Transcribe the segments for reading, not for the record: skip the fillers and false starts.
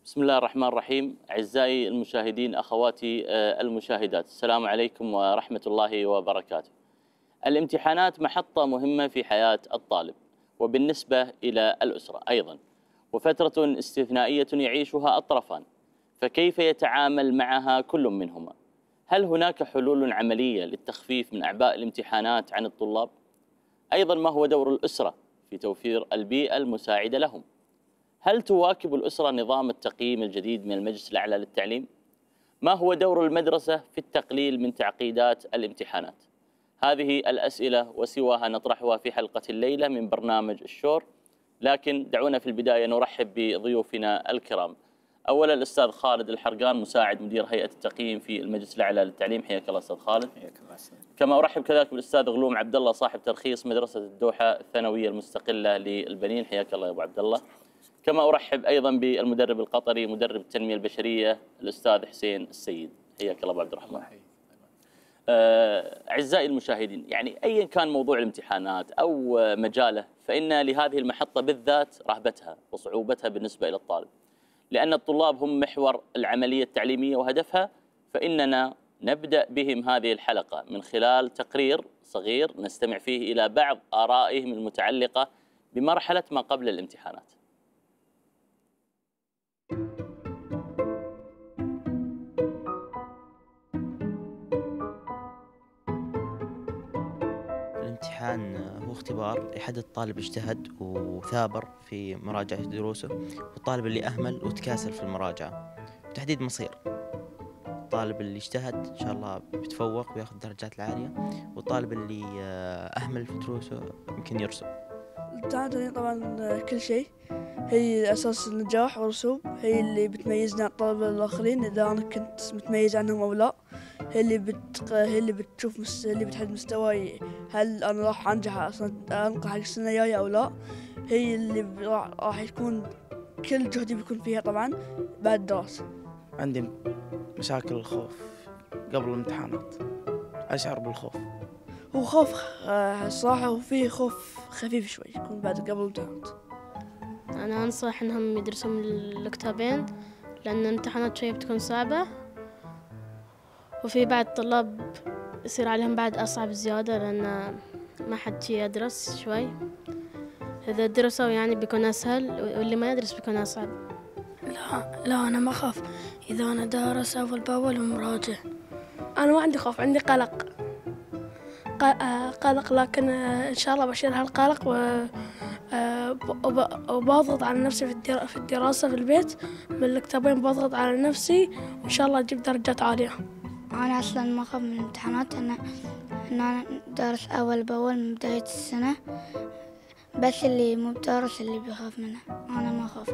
بسم الله الرحمن الرحيم. أعزائي المشاهدين، أخواتي المشاهدات، السلام عليكم ورحمة الله وبركاته. الامتحانات محطة مهمة في حياة الطالب وبالنسبة إلى الأسرة أيضا، وفترة استثنائية يعيشها الطرفان، فكيف يتعامل معها كل منهما؟ هل هناك حلول عملية للتخفيف من أعباء الامتحانات عن الطلاب؟ أيضا ما هو دور الأسرة في توفير البيئة المساعدة لهم؟ هل تواكب الأسرة نظام التقييم الجديد من المجلس الأعلى للتعليم؟ ما هو دور المدرسة في التقليل من تعقيدات الامتحانات؟ هذه الأسئلة وسواها نطرحها في حلقة الليلة من برنامج الشور، لكن دعونا في البداية نرحب بضيوفنا الكرام. أولا الأستاذ خالد الحرقان، مساعد مدير هيئة التقييم في المجلس الأعلى للتعليم، حياك الله أستاذ خالد. حياك الله أستاذ. كما أرحب كذلك بالأستاذ غلوم عبد الله، صاحب ترخيص مدرسة الدوحة الثانوية المستقلة للبنين، حياك الله يا أبو عبد الله. كما أرحب أيضا بالمدرب القطري مدرب التنمية البشرية الأستاذ حسين السيد، حياك الله أبو عبد الرحمن. أعزائي المشاهدين، يعني أيا كان موضوع الامتحانات أو مجاله، فإن لهذه المحطة بالذات رهبتها وصعوبتها بالنسبة إلى الطالب، لأن الطلاب هم محور العملية التعليمية وهدفها، فإننا نبدأ بهم هذه الحلقة من خلال تقرير صغير نستمع فيه إلى بعض آرائهم المتعلقة بمرحلة ما قبل الامتحانات. الامتحان هو اختبار يحدد الطالب اجتهد وثابر في مراجعة دروسه، والطالب اللي أهمل وتكاسل في المراجعة وتحديد مصير. الطالب اللي اجتهد إن شاء الله بيتفوق وياخذ الدرجات العالية، والطالب اللي أهمل في دروسه يمكن يرسب. الامتحانات طبعا كل شيء هي أساس النجاح والرسوب، هي اللي بتميزنا عن الطلبة الآخرين إذا أنا كنت متميز عنهم أو لا. هي اللي بتشوف اللي بتحدد مستواي، هل أنا راح أنجح أصلا أنقح حق السنة الجاية أو لا. هي اللي راح يكون كل جهدي بيكون فيها طبعا بعد الدراسة. عندي مشاكل الخوف قبل الامتحانات، أشعر بالخوف. هو خوف صراحة، وفيه خوف خفيف شوي يكون بعد قبل الامتحانات. أنا أنصح إنهم يدرسون الكتابين، لأن الامتحانات شوية بتكون صعبة، وفي بعض طلاب يصير عليهم بعد أصعب زيادة لأن ما حد يدرس شوي. إذا درسوا يعني بيكون أسهل، واللي ما يدرس بيكون أصعب. لا أنا ما أخاف إذا أنا دارس أول بأول ومراجع. أنا ما عندي خوف، عندي قلق، لكن إن شاء الله بشيل هالقلق وبضغط على نفسي في الدراسة في البيت بالكتابين، بضغط على نفسي وإن شاء الله أجيب درجات عالية. أنا أصلاً ما أخاف من الامتحانات، أنا دارس أول بأول من بداية السنة، بس اللي مو بدارس اللي بيخاف منه، أنا ما أخاف.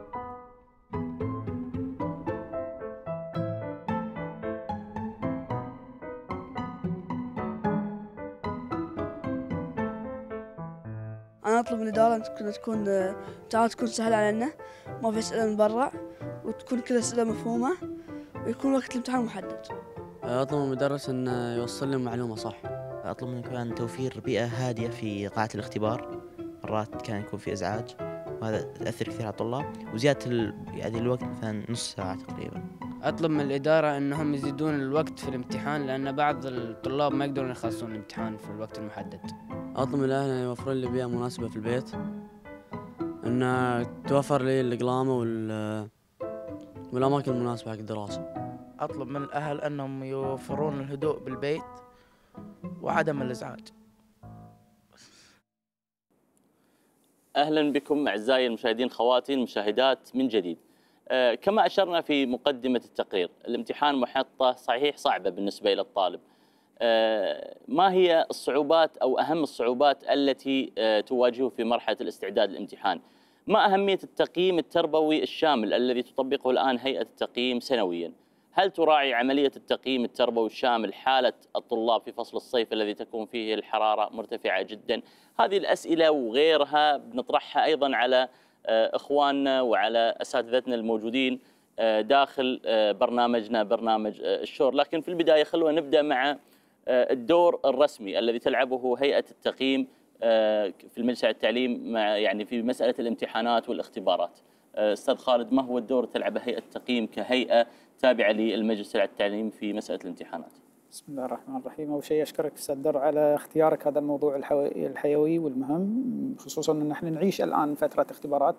أنا أطلب من الإدارة أن تكون سهلة علينا، ما في أسئلة من برا، وتكون كل أسئلة مفهومة، ويكون وقت الامتحان محدد. أطلب من المدرس أن يوصل لي المعلومة صح. أطلب منه كمان توفير بيئة هادية في قاعة الاختبار، مرات كان يكون في إزعاج وهذا تأثر كثير على الطلاب، وزيادة يعني الوقت مثلا نص ساعة تقريبا. أطلب من الإدارة أنهم يزيدون الوقت في الامتحان، لأن بعض الطلاب ما يقدرون يخلصون الامتحان في الوقت المحدد. أطلب من الأهل أن يوفرون لي بيئة مناسبة في البيت، أن توفر لي الإقلامة والأماكن المناسبة حق الدراسة. أطلب من الأهل أنهم يوفرون الهدوء بالبيت وعدم الإزعاج. أهلا بكم أعزائي المشاهدين، خواتي المشاهدات من جديد. كما أشرنا في مقدمة التقرير، الامتحان محطة صحيح صعبة بالنسبة إلى الطالب. ما هي الصعوبات أو أهم الصعوبات التي تواجهه في مرحلة الاستعداد للامتحان؟ ما أهمية التقييم التربوي الشامل الذي تطبقه الآن هيئة التقييم سنويا؟ هل تراعي عملية التقييم التربوي الشامل حالة الطلاب في فصل الصيف الذي تكون فيه الحرارة مرتفعة جدا؟ هذه الأسئلة وغيرها بنطرحها أيضا على إخواننا وعلى أساتذتنا الموجودين داخل برنامجنا برنامج الشور. لكن في البداية خلونا نبدأ مع الدور الرسمي الذي تلعبه هيئة التقييم في المجلس العام للتعليم مع يعني في مسألة الامتحانات والاختبارات. أستاذ خالد، ما هو الدور تلعبه هيئة التقييم كهيئة تابعة للمجلس الأعلى للتعليم في مسألة الامتحانات؟ بسم الله الرحمن الرحيم. أول شيء أشكرك أستاذ در على اختيارك هذا الموضوع الحيوي والمهم، خصوصا أن نحن نعيش الآن فترة اختبارات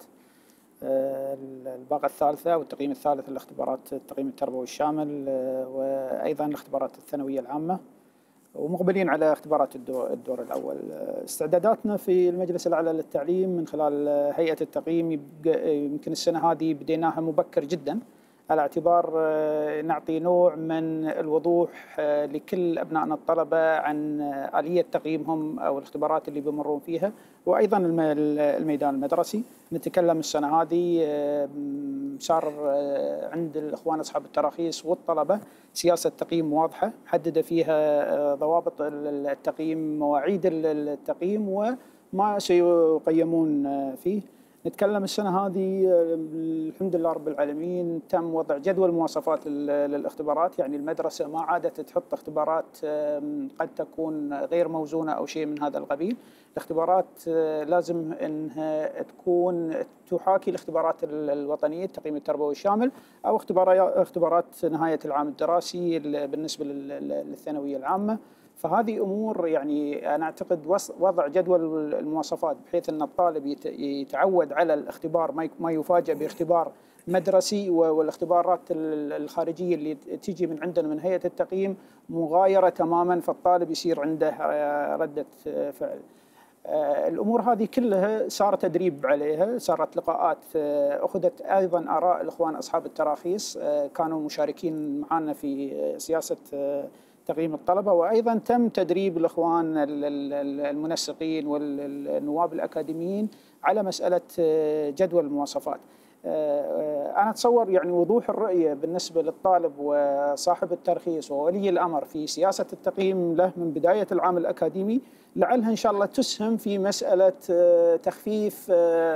الباقة الثالثة والتقييم الثالث للاختبارات التقييم التربوي الشامل، وأيضا الاختبارات الثانوية العامة، ومقبلين على اختبارات الدور الأول. استعداداتنا في المجلس الأعلى للتعليم من خلال هيئة التقييم يمكن السنة هذه بديناها مبكر جدا، على اعتبار نعطي نوع من الوضوح لكل أبنائنا الطلبة عن آلية تقييمهم أو الاختبارات اللي بيمرون فيها، وأيضا الميدان المدرسي. نتكلم السنة هذه صار عند الإخوان أصحاب التراخيص والطلبة سياسة تقييم واضحة محددة فيها ضوابط التقييم، مواعيد التقييم، وما سيقيمون فيه. نتكلم السنة هذه الحمد لله رب العالمين تم وضع جدول مواصفات للاختبارات، يعني المدرسة ما عادت تحط اختبارات قد تكون غير موزونة أو شيء من هذا القبيل. الاختبارات لازم أنها تكون تحاكي الاختبارات الوطنية التقييم التربوي الشامل، أو اختبارات نهاية العام الدراسي بالنسبة للثانوية العامة. فهذه أمور يعني أنا أعتقد وضع جدول المواصفات بحيث أن الطالب يتعود على الاختبار، ما يفاجأ باختبار مدرسي، والاختبارات الخارجية اللي تيجي من عندنا من هيئة التقييم مغايرة تماما، فالطالب يصير عنده ردة فعل. الأمور هذه كلها صار تدريب عليها، صارت لقاءات، أخذت أيضا آراء الإخوان أصحاب التراخيص كانوا مشاركين معنا في سياسة تقييم الطلبة، وأيضا تم تدريب الإخوان المنسقين والنواب الأكاديميين على مسألة جدول المواصفات. أنا أتصور يعني وضوح الرؤية بالنسبة للطالب وصاحب الترخيص وولي الأمر في سياسة التقييم له من بداية العام الأكاديمي، لعلها إن شاء الله تسهم في مسألة تخفيف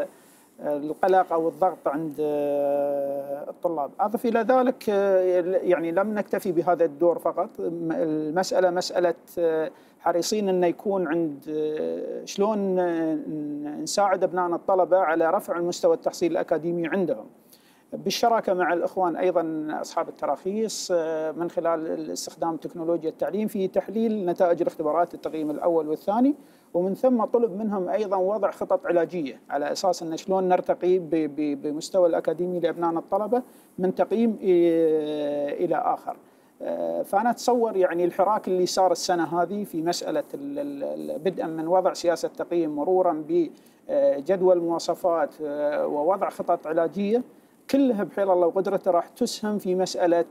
القلق أو الضغط عند الطلاب. أضف إلى ذلك يعني لم نكتفي بهذا الدور فقط، المسألة مسألة حريصين أن يكون عند شلون نساعد أبنائنا الطلبة على رفع المستوى التحصيلي الأكاديمي عندهم، بالشراكة مع الإخوان أيضا أصحاب التراخيص من خلال استخدام تكنولوجيا التعليم في تحليل نتائج الاختبارات التقييم الأول والثاني، ومن ثم طلب منهم أيضا وضع خطط علاجية على أساس أن شلون نرتقي بمستوى الأكاديمي لأبنائنا الطلبة من تقييم إلى آخر. فأنا أتصور يعني الحراك اللي صار السنة هذه في مسألة بدءا من وضع سياسة تقييم مرورا بجدول مواصفات ووضع خطط علاجية، كلها بحيل الله وقدرته راح تسهم في مسألة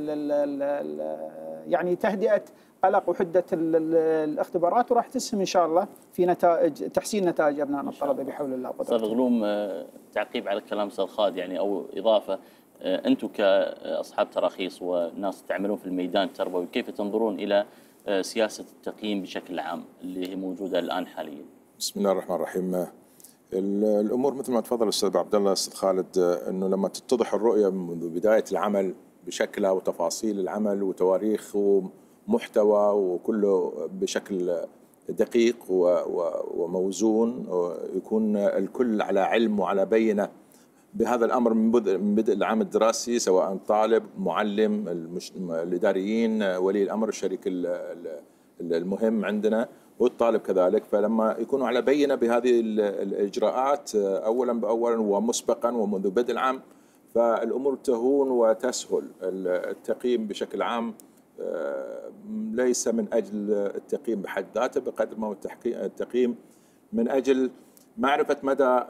يعني تهدئة قلق وحدة الاختبارات، وراح تسهم إن شاء الله في تحسين نتائج أبنائنا الطلبة بحول الله وقدرته. أستاذ غلوم، تعقيب على كلام أستاذ خالد يعني أو إضافة، أنتم كأصحاب تراخيص وناس تعملون في الميدان التربوي، كيف تنظرون إلى سياسة التقييم بشكل عام اللي هي موجودة الآن حاليا؟ بسم الله الرحمن الرحيم. الأمور مثل ما تفضل الأستاذ عبد الله الأستاذ خالد، أنه لما تتضح الرؤية منذ بداية العمل بشكلها وتفاصيل العمل وتواريخ ومحتوى وكله بشكل دقيق وموزون، ويكون الكل على علم وعلى بينة بهذا الأمر من بدء العام الدراسي، سواء طالب، معلم، الإداريين، ولي الأمر، الشريك المهم عندنا، والطالب كذلك. فلما يكونوا على بينة بهذه الإجراءات أولا بأولا ومسبقا ومنذ بدء العام، فالأمور تهون وتسهل. التقييم بشكل عام ليس من أجل التقييم بحد ذاته بقدر ما هو التقييم من أجل معرفة مدى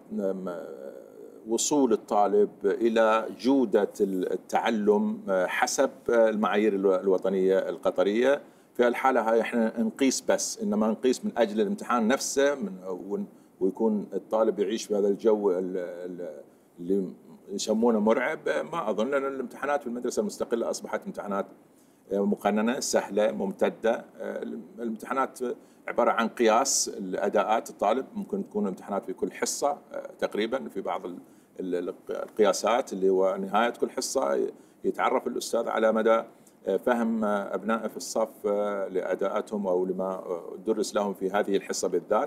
وصول الطالب إلى جودة التعلم حسب المعايير الوطنية القطرية. في الحالة هاي احنا نقيس بس، إنما نقيس من أجل الامتحان نفسه، ويكون الطالب يعيش في هذا الجو اللي يسمونه مرعب. ما أظن أن الامتحانات في المدرسة المستقلة أصبحت امتحانات مقننة سهلة ممتدة. الامتحانات عبارة عن قياس الأداءات الطالب، ممكن تكون امتحانات في كل حصة تقريبا، في بعض القياسات اللي هو نهاية كل حصة يتعرف الأستاذ على مدى فهم أبنائه في الصف لأداءاتهم أو لما درس لهم في هذه الحصة بالذات.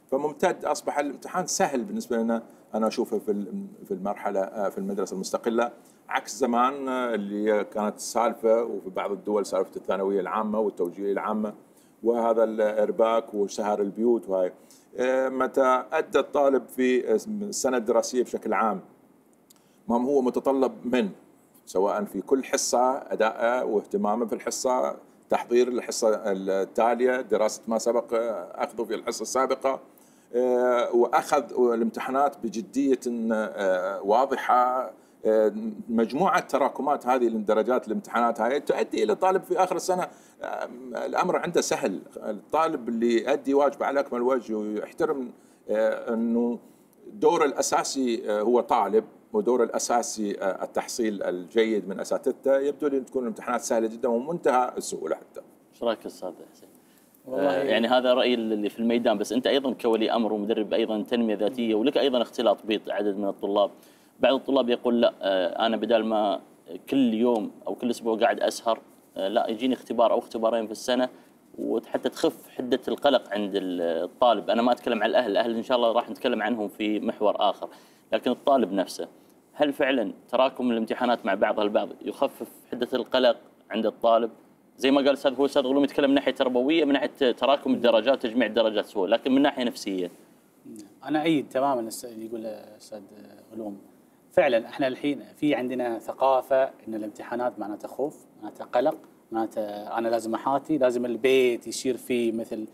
فممتد، اصبح الامتحان سهل بالنسبه لنا. انا اشوفه في المرحله في المدرسه المستقله، عكس زمان اللي كانت السالفه، وفي بعض الدول سالفه الثانويه العامه والتوجيهيه العامه وهذا الارباك وسهر البيوت. وهاي متى ادى الطالب في السنه الدراسيه بشكل عام ما هو متطلب منه، سواء في كل حصه ادائه واهتمامه في الحصه، تحضير الحصه التاليه، دراسه ما سبق اخذه في الحصه السابقه، واخذ الامتحانات بجديه واضحه. مجموعه تراكمات هذه الدرجات الامتحانات هاي تؤدي الى طالب في اخر السنه الامر عنده سهل. الطالب اللي يؤدي واجبه على اكمل وجه ويحترم انه دوره الاساسي هو طالب ودوره الاساسي التحصيل الجيد من اساتذته، يبدو لي تكون الامتحانات سهله جدا ومنتهى السهوله حتى. ايش رايك استاذ حسين؟ يعني هذا رايي اللي في الميدان، بس انت ايضا كولي امر ومدرب ايضا تنميه ذاتيه، ولك ايضا اختلاط بعدد من الطلاب. بعض الطلاب يقول لا انا بدال ما كل يوم او كل اسبوع قاعد اسهر، لا يجيني اختبار او اختبارين في السنه، وحتى تخف حده القلق عند الطالب. انا ما اتكلم عن الاهل ان شاء الله راح نتكلم عنهم في محور اخر، لكن الطالب نفسه، هل فعلا تراكم الامتحانات مع بعضها البعض يخفف حده القلق عند الطالب؟ زي ما قال الاستاذ غلوم يتكلم من ناحيه تربويه، من ناحيه تراكم الدرجات وتجميع الدرجات سهول، لكن من ناحيه نفسيه. انا اعيد تماما اللي يقول الاستاذ غلوم. فعلا احنا الحين في عندنا ثقافه ان الامتحانات معناتها خوف، معناتها قلق، معناتها انا لازم احاتي، لازم البيت يصير فيه مثل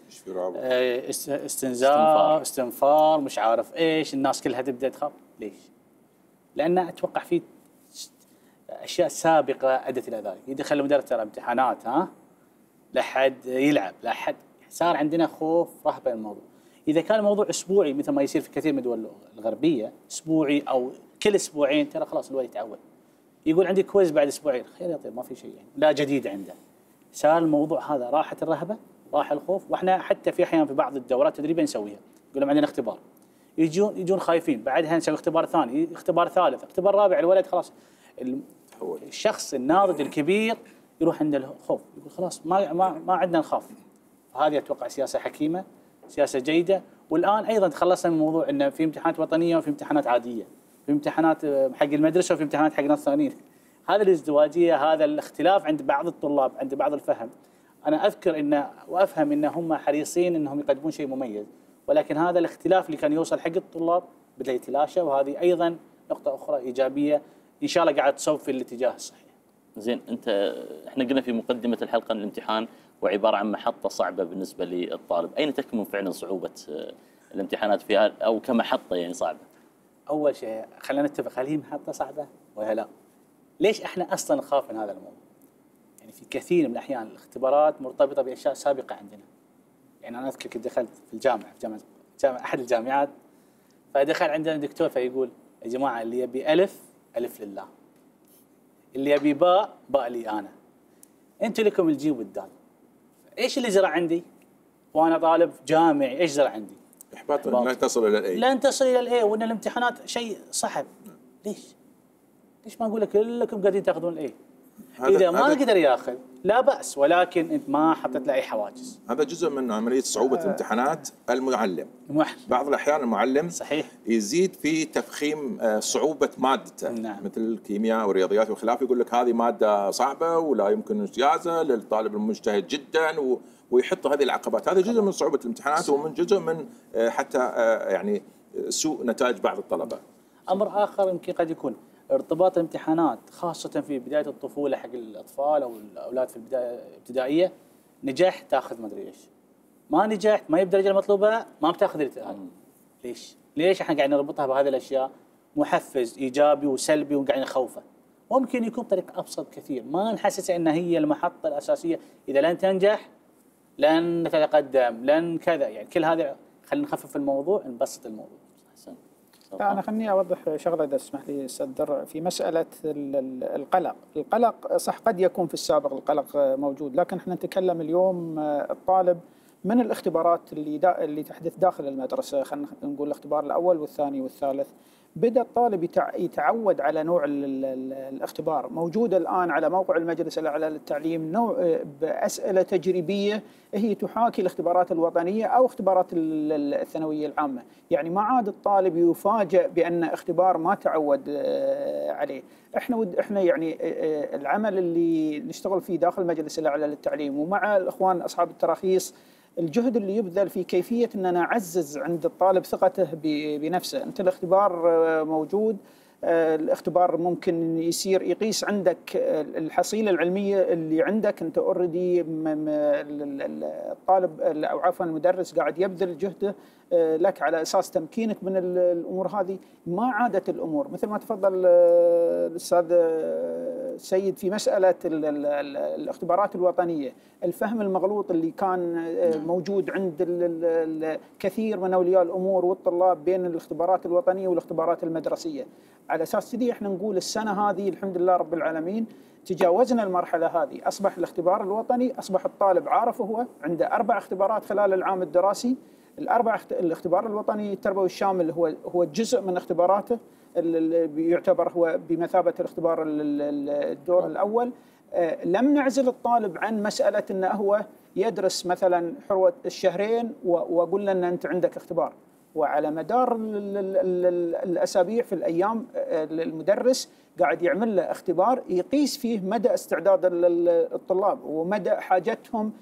استنفار مش عارف ايش، الناس كلها تبدا تخاف. ليش؟ لان اتوقع في اشياء سابقه ادت الى ذلك. يدخل المدرس ترى امتحانات لا حد يلعب، لا حد، صار عندنا خوف رهبه من الموضوع. اذا كان الموضوع اسبوعي مثل ما يصير في كثير من الدول الغربيه، اسبوعي او كل اسبوعين، ترى خلاص الولد يتعود. يقول عندي كويز بعد اسبوعين، خير يا طيب ما في شيء يعني، لا جديد عنده. صار الموضوع هذا راحت الرهبه، راح الخوف. واحنا حتى في احيان في بعض الدورات التدريبيه نسويها، يقول لهم عندنا اختبار، يجون خايفين، بعدها نسوي اختبار ثاني، اختبار ثالث، اختبار رابع، الولد خلاص الشخص الناضج الكبير يروح عنده الخوف، يقول خلاص ما عندنا نخاف. هذه اتوقع سياسه حكيمه، سياسه جيده. والان ايضا تخلصنا من موضوع انه في امتحانات وطنيه وفي امتحانات عاديه، في امتحانات حق المدرسه وفي امتحانات حق ناس ثانيين. هذا الازدواجيه، هذا الاختلاف عند بعض الطلاب، عند بعض الفهم. انا اذكر انه وافهم ان هم حريصين انهم يقدمون شيء مميز، ولكن هذا الاختلاف اللي كان يوصل حق الطلاب بدا يتلاشى، وهذه ايضا نقطه اخرى ايجابيه ان شاء الله قاعد تصوب في الاتجاه الصحيح. زين، احنا قلنا في مقدمه الحلقه ان الامتحان هو عباره عن محطه صعبه بالنسبه للطالب، اين تكمن فعلا صعوبه الامتحانات فيها او كمحطه يعني صعبه؟ اول شيء خلينا نتفق، هل هي محطه صعبه ولا لا؟ ليش احنا اصلا نخاف من هذا الموضوع؟ يعني في كثير من الاحيان الاختبارات مرتبطه باشياء سابقه عندنا. يعني انا اذكر كنت دخلت في الجامعه، في جامعه احد الجامعات، فدخل عندنا دكتور فيقول يا جماعه اللي يبي الف لله، اللي يبي باء لي انا، انتم لكم الجيم والدال. ايش اللي زرع عندي؟ وانا طالب جامعي، ايش زرع عندي؟ احباط لن تصل الى الاي، لن تصل الى الاي، وان الامتحانات شيء صعب. ليش ما اقول لك كلكم قاعدين تاخذون الاي؟ اذا ما قدر ياخذ لا باس، ولكن انت ما حطيت له اي حواجز. هذا جزء من عمليه صعوبه الامتحانات. المعلم بعض الاحيان المعلم صحيح يزيد في تفخيم صعوبه مادته. نعم. مثل الكيمياء والرياضيات وخلافه، يقول لك هذه ماده صعبه ولا يمكن اجتيازها للطالب المجتهد جدا، ويحط هذه العقبات. هذا جزء من صعوبه الامتحانات، ومن جزء من حتى يعني سوء نتائج بعض الطلبه. امر اخر يمكن قد يكون ارتباط الامتحانات خاصة في بداية الطفولة حق الأطفال أو الأولاد في البداية الابتدائية. نجح تاخذ ما أدري إيش، ما نجحت ما هي بالدرجة المطلوبة ما بتاخذ هذا. ليش احنا قاعدين نربطها بهذه الأشياء؟ محفز إيجابي وسلبي وقاعدين نخوفه. ممكن يكون بطريقة أبسط كثير، ما نحسسه أنها هي المحطة الأساسية، إذا لن تنجح لن نتقدم لن كذا. يعني كل هذا خلينا نخفف الموضوع، نبسط الموضوع. أنا خليني أوضح شغلة إذا تسمح لي أستاذ درع في مسألة القلق صح قد يكون في السابق القلق موجود، لكن احنا نتكلم اليوم الطالب من الاختبارات اللي تحدث داخل المدرسة، خلينا نقول الاختبار الأول والثاني والثالث، بدأ الطالب يتعود على نوع الاختبار. موجود الآن على موقع المجلس الأعلى للتعليم نوع بأسئلة تجريبية هي تحاكي الاختبارات الوطنية أو اختبارات الثانوية العامة. يعني ما عاد الطالب يفاجأ بأن اختبار ما تعود عليه. احنا يعني العمل اللي نشتغل فيه داخل المجلس الأعلى للتعليم ومع الإخوان أصحاب التراخيص، الجهد اللي يبذل في كيفية أننا نعزز عند الطالب ثقته بنفسه. أنت الاختبار موجود، الاختبار ممكن يصير يقيس عندك الحصيلة العلمية اللي عندك أنت اوريدي. الطالب أو عفوا المدرس قاعد يبذل جهده لك على أساس تمكينك من الأمور هذه. ما عادت الأمور مثل ما تفضل الأستاذ سيد في مسألة الاختبارات الوطنية، الفهم المغلوط اللي كان موجود عند الكثير من أولياء الأمور والطلاب بين الاختبارات الوطنية والاختبارات المدرسية. على أساس كذي احنا نقول السنة هذه الحمد لله رب العالمين تجاوزنا المرحلة هذه. أصبح الاختبار الوطني، أصبح الطالب عارف هو عنده 4 اختبارات خلال العام الدراسي. الاختبار الوطني التربوي الشامل هو جزء من اختباراته، اللي يعتبر هو بمثابة الاختبار الدور الأول. لم نعزل الطالب عن مسألة أنه هو يدرس مثلا حروة الشهرين وأقول له أن أنت عندك اختبار. وعلى مدار الأسابيع في الأيام المدرس قاعد يعمل له اختبار يقيس فيه مدى استعداد الطلاب ومدى حاجتهم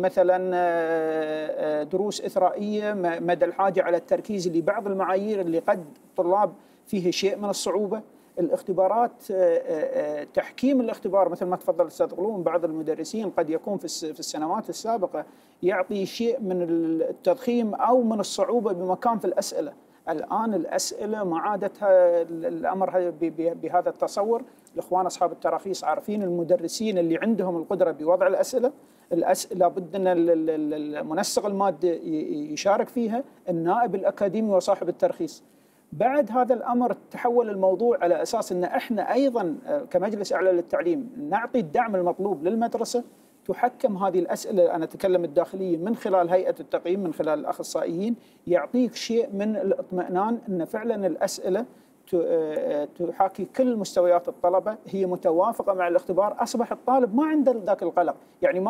لمثلا دروس إثرائية، مدى الحاجة على التركيز لبعض المعايير اللي قد الطلاب فيه شيء من الصعوبة. الاختبارات تحكيم الاختبار مثل ما تفضل الأستاذ غلوم، بعض المدرسين قد يكون في السنوات السابقة يعطي شيء من التضخيم أو من الصعوبة بمكان في الأسئلة. الآن الأسئلة ما عادت الأمر بهذا التصور. الإخوان أصحاب التراخيص عارفين المدرسين اللي عندهم القدرة بوضع الأسئلة لابد أن المنسق المادة يشارك فيها، النائب الأكاديمي وصاحب الترخيص. بعد هذا الأمر تحول الموضوع على أساس أن إحنا أيضا كمجلس أعلى للتعليم نعطي الدعم المطلوب للمدرسة تحكم هذه الأسئلة. أنا أتكلم الداخلية من خلال هيئة التقييم، من خلال الأخصائيين، يعطيك شيء من الاطمئنان أن فعلا الأسئلة تحاكي كل مستويات الطلبة، هي متوافقة مع الاختبار. أصبح الطالب ما عنده ذاك القلق، يعني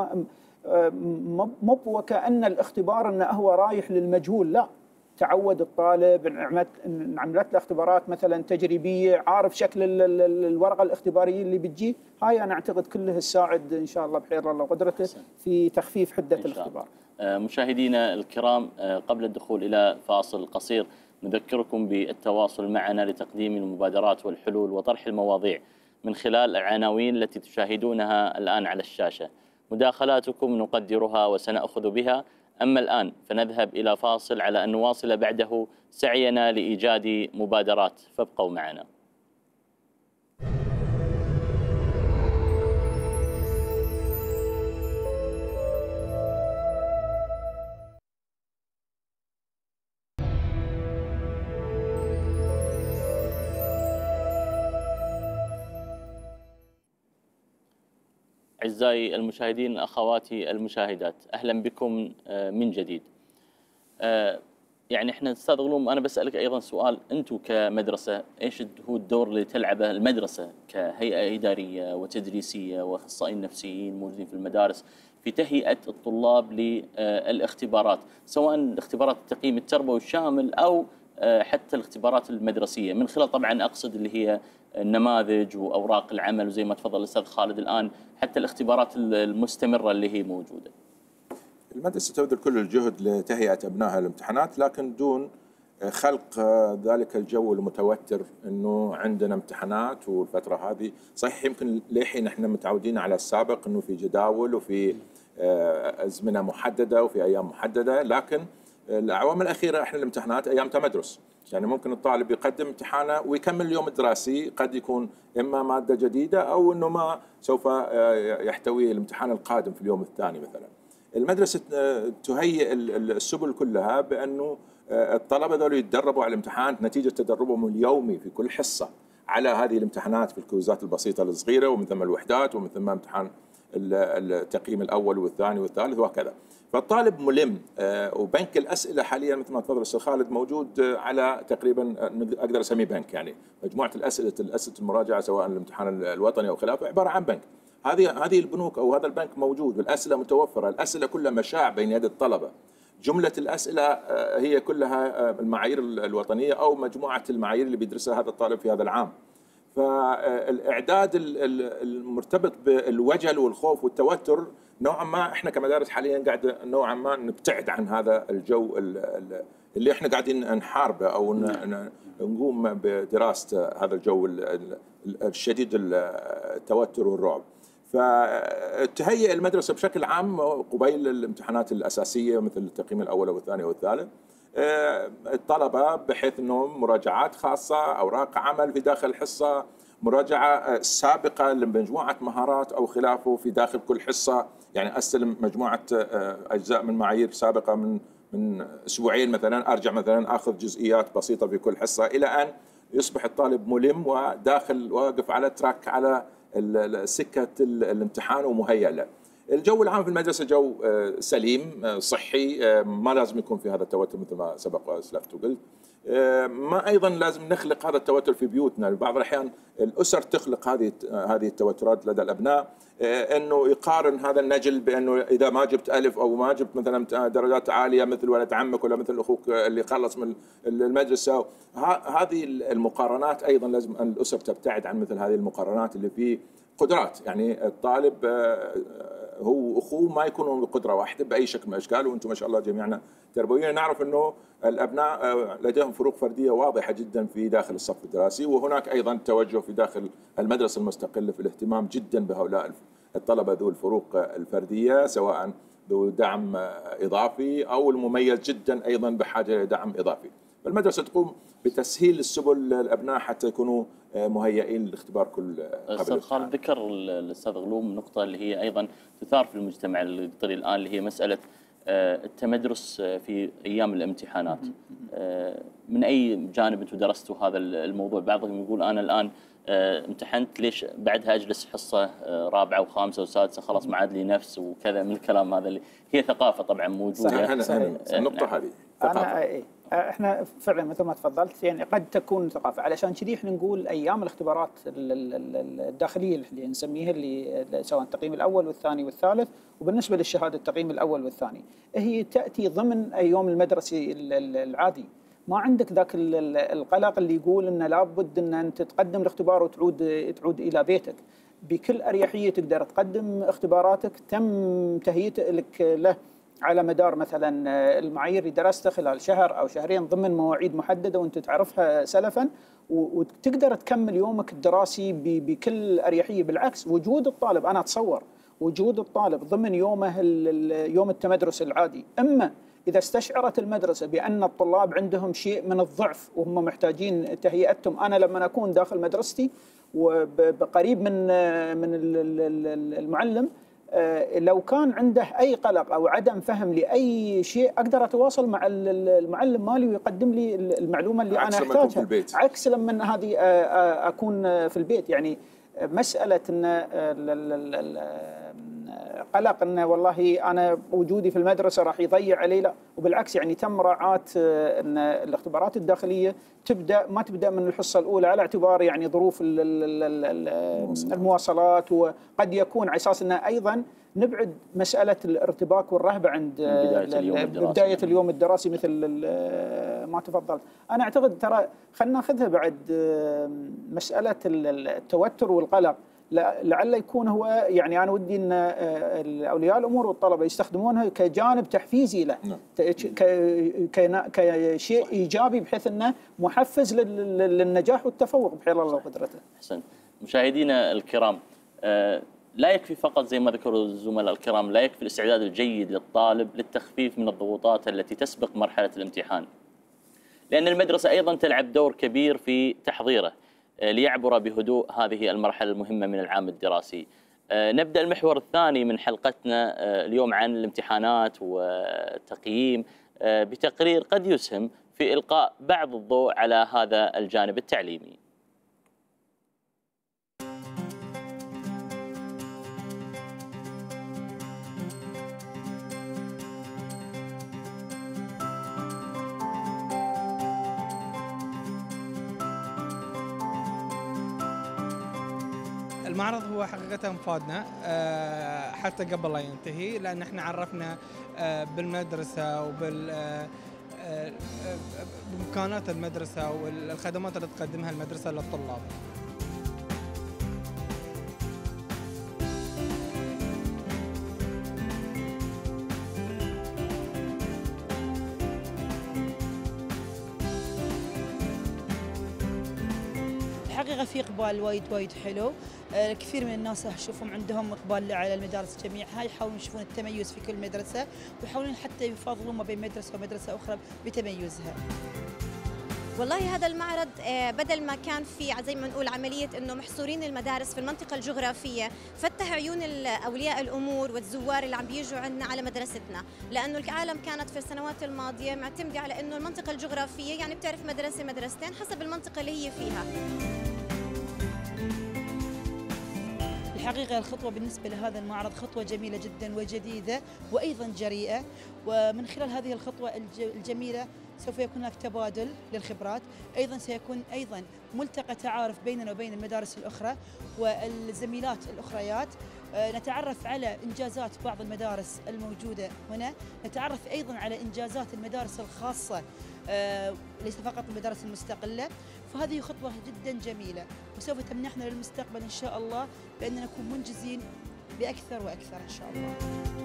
ما وكأن الاختبار أنه هو رايح للمجهول، لا. تعود الطالب ان عملت له اختبارات مثلا تجريبيه، عارف شكل الورقه الاختباريه اللي بتجي. هاي انا اعتقد كله تساعد ان شاء الله بخير الله وقدرته في تخفيف حده الاختبار. مشاهدينا الكرام، قبل الدخول الى فاصل قصير نذكركم بالتواصل معنا لتقديم المبادرات والحلول وطرح المواضيع من خلال العناوين التي تشاهدونها الان على الشاشه. مداخلاتكم نقدرها وسنأخذ بها. أما الآن فنذهب إلى فاصل على أن نواصل بعده سعينا لإيجاد مبادرات، فابقوا معنا. أعزائي المشاهدين، أخواتي المشاهدات، أهلا بكم من جديد. يعني احنا أستاذ غلوم أنا بسألك أيضا سؤال، أنتم كمدرسة إيش هو الدور اللي تلعبه المدرسة كهيئة إدارية وتدريسية وأخصائيين نفسيين موجودين في المدارس في تهيئة الطلاب للاختبارات، سواء اختبارات التقييم التربوي الشامل أو حتى الاختبارات المدرسية، من خلال طبعا أقصد اللي هي النماذج وأوراق العمل، وزي ما تفضل الأستاذ خالد الآن حتى الاختبارات المستمرة اللي هي موجودة. المدرسة تبذل كل الجهد لتهيئة أبنائها للامتحانات، لكن دون خلق ذلك الجو المتوتر أنه عندنا امتحانات والفترة هذه. صحيح يمكن للحين احنا متعودين على السابق أنه في جداول وفي أزمنة محددة وفي أيام محددة، لكن الأعوام الأخيرة احنا الامتحانات أيام تمدرس، يعني ممكن الطالب يقدم امتحانه ويكمل اليوم الدراسي، قد يكون إما مادة جديدة أو أنه ما سوف يحتوي الامتحان القادم في اليوم الثاني مثلا. المدرسة تهيئ السبل كلها بأنه الطلبة ذول يتدربوا على الامتحانات نتيجة تدربهم اليومي في كل حصة على هذه الامتحانات في الكويزات البسيطة الصغيرة، ومن ثم الوحدات، ومن ثم امتحان التقييم الأول والثاني والثالث وهكذا. فالطالب ملم. وبنك الاسئله حاليا مثل ما تفضل الاستاذ خالد موجود على تقريبا اقدر اسميه بنك، يعني مجموعه اسئله المراجعه سواء الامتحان الوطني او خلافه عباره عن بنك. هذه البنوك او هذا البنك موجود والاسئله متوفره، الاسئله كلها مشاع بين يد الطلبه. جمله الاسئله هي كلها المعايير الوطنيه او مجموعه المعايير اللي بيدرسها هذا الطالب في هذا العام. فالاعداد المرتبط بالوجل والخوف والتوتر نوعا ما احنا كمدارس حاليا قاعده نوعا ما نبتعد عن هذا الجو اللي احنا قاعدين نحاربه او نقوم بدراسه هذا الجو الشديد التوتر والرعب. فتهيئ المدرسه بشكل عام قبيل الامتحانات الاساسيه مثل التقييم الاول والثاني والثالث الطلبه بحيث انهم مراجعات خاصه، اوراق عمل في داخل الحصه، مراجعه سابقه لمجموعه مهارات او خلافه في داخل كل حصه، يعني استلم مجموعه اجزاء من معايير سابقه من اسبوعين مثلا، ارجع مثلا اخذ جزئيات بسيطه في كل حصه الى ان يصبح الطالب ملم وداخل واقف على تراك على سكه الامتحان ومهيئ له. الجو العام في المدرسه جو سليم صحي، ما لازم يكون في هذا التوتر مثل ما سبق واسلفت وقلت. ما ايضا لازم نخلق هذا التوتر في بيوتنا، بعض الاحيان الاسر تخلق هذه التوترات لدى الابناء، انه يقارن هذا النجل بانه اذا ما جبت الف او ما جبت مثلا درجات عاليه مثل ولد عمك ولا مثل اخوك اللي خلص من المدرسه. هذه المقارنات ايضا لازم ان الاسر تبتعد عن مثل هذه المقارنات اللي في قدرات، يعني الطالب هو واخوه ما يكونوا بقدره واحده باي شكل من الاشكال، وانتم ما شاء الله جميعنا تربويين نعرف انه الابناء لديهم فروق فرديه واضحه جدا في داخل الصف الدراسي، وهناك ايضا توجه في داخل المدرسه المستقله في الاهتمام جدا بهؤلاء الطلبه ذو الفروق الفرديه، سواء ذو دعم اضافي او المميز جدا ايضا بحاجه لدعم اضافي. فالمدرسه تقوم بتسهيل السبل للابناء حتى يكونوا مهيئين للاختبار كل قبل. استاذ خالد ذكر الاستاذ غلوم نقطه اللي هي ايضا تثار في المجتمع القطري الان، اللي هي مساله التمدرس في ايام الامتحانات. من اي جانب انتم درستوا هذا الموضوع؟ بعضهم يقول انا الان امتحنت ليش بعدها اجلس حصه رابعه وخامسه وسادسه، خلاص ما عاد لي نفس وكذا من الكلام هذا اللي هي ثقافه طبعا موجوده. صحيح. النقطه هذه ثقافه. احنا فعلا مثل ما تفضلت يعني قد تكون ثقافه، علشان كذي احنا نقول ايام الاختبارات الداخليه اللي نسميها اللي سواء التقييم الاول والثاني والثالث، وبالنسبه للشهاده التقييم الاول والثاني هي تاتي ضمن اليوم المدرسي العادي. ما عندك ذاك القلق اللي يقول انه لابد ان انت تقدم الاختبار وتعود الى بيتك. بكل اريحيه تقدر تقدم اختباراتك، تم تهيئتك له على مدار مثلا المعايير اللي درستها خلال شهر او شهرين ضمن مواعيد محدده وانت تعرفها سلفا، وتقدر تكمل يومك الدراسي بكل اريحيه. بالعكس وجود الطالب، انا اتصور وجود الطالب ضمن يومه يوم التمدرس العادي، اما اذا استشعرت المدرسه بان الطلاب عندهم شيء من الضعف وهم محتاجين تهيئتهم. انا لما اكون داخل مدرستي وقريب من المعلم، لو كان عنده أي قلق أو عدم فهم لأي شيء أقدر أتواصل مع المعلم مالي ويقدم لي المعلومة اللي أنا أحتاجها، عكس لما هذه أكون في البيت. يعني مسألة أن قلق أن والله أنا وجودي في المدرسة راح يضيع علي، لا، وبالعكس يعني تم مراعاة أن الاختبارات الداخلية ما تبدأ من الحصة الأولى على اعتبار يعني ظروف المواصلات، وقد يكون على أساس أنه أيضا نبعد مسألة الارتباك والرهبة عند بداية اليوم الدراسي مثل ما تفضلت. أنا أعتقد ترى خلينا ناخذها بعد مسألة التوتر والقلق، لعل يكون هو يعني أنا ودي أن أولياء الأمور والطلبة يستخدمونها كجانب تحفيزي له، كشيء إيجابي بحيث أنه محفز للنجاح والتفوق بحيث الله وقدرته. أحسن. مشاهدينا الكرام، لا يكفي فقط زي ما ذكروا الزملاء الكرام، لا يكفي الاستعداد الجيد للطالب للتخفيف من الضغوطات التي تسبق مرحلة الامتحان، لأن المدرسة أيضا تلعب دور كبير في تحضيره ليعبر بهدوء هذه المرحلة المهمة من العام الدراسي. نبدأ المحور الثاني من حلقتنا اليوم عن الامتحانات والتقييم بتقرير قد يسهم في إلقاء بعض الضوء على هذا الجانب التعليمي. المعرض هو حقيقة فادنا حتى قبل لا ينتهي، لأن احنا عرفنا بالمدرسة بإمكانات المدرسة والخدمات اللي تقدمها المدرسة للطلاب. الحقيقة في إقبال وايد حلو. كثير من الناس أشوفهم عندهم إقبال على المدارس جميعها، يحاولون يشوفون التميز في كل مدرسة، ويحاولون حتى يفاضلون ما بين مدرسة ومدرسة أخرى بتميزها. والله هذا المعرض بدل ما كان في زي ما نقول عملية انه محصورين المدارس في المنطقة الجغرافية، فتح عيون اولياء الامور والزوار اللي عم بيجوا عندنا على مدرستنا، لانه العالم كانت في السنوات الماضية معتمدة على انه المنطقة الجغرافية يعني بتعرف مدرسة مدرستين حسب المنطقة اللي هي فيها. الحقيقة الخطوة بالنسبة لهذا المعرض خطوة جميلة جدا وجديدة وأيضا جريئة، ومن خلال هذه الخطوة الجميلة سوف يكون هناك تبادل للخبرات، أيضا سيكون أيضا ملتقى تعارف بيننا وبين المدارس الأخرى والزميلات الأخريات، نتعرف على إنجازات بعض المدارس الموجودة هنا، نتعرف أيضا على إنجازات المدارس الخاصة ليس فقط المدارس المستقلة، فهذه خطوة جدا جميلة وسوف تمنحنا للمستقبل إن شاء الله بأننا نكون منجزين بأكثر وأكثر إن شاء الله.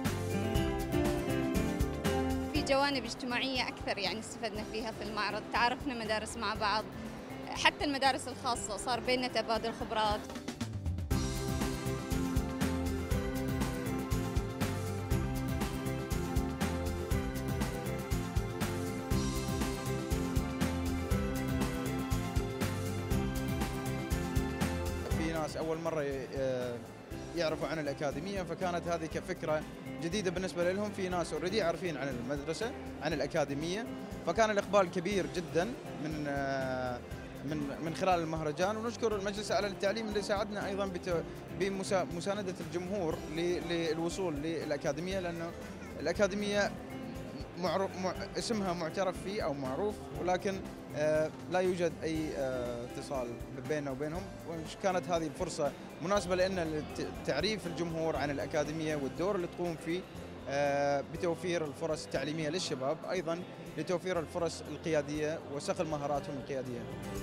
في جوانب اجتماعية أكثر يعني استفدنا فيها في المعرض، تعرفنا مدارس مع بعض، حتى المدارس الخاصة صار بيننا تبادل خبرات. أول مرة يعرفوا عن الأكاديمية، فكانت هذه كفكرة جديدة بالنسبة لهم. في ناس اوريدي عارفين عن المدرسة عن الأكاديمية، فكان الإقبال كبير جدا من خلال المهرجان. ونشكر المجلس الأعلى للتعليم اللي ساعدنا أيضا بمساندة الجمهور للوصول للأكاديمية، لأنه الأكاديمية اسمها معترف فيه أو معروف، ولكن لا يوجد أي اتصال بيننا وبينهم، وكانت هذه الفرصة مناسبة لأن تعريف الجمهور عن الأكاديمية والدور اللي تقوم فيه بتوفير الفرص التعليمية للشباب، أيضا لتوفير الفرص القيادية وصقل مهاراتهم القيادية.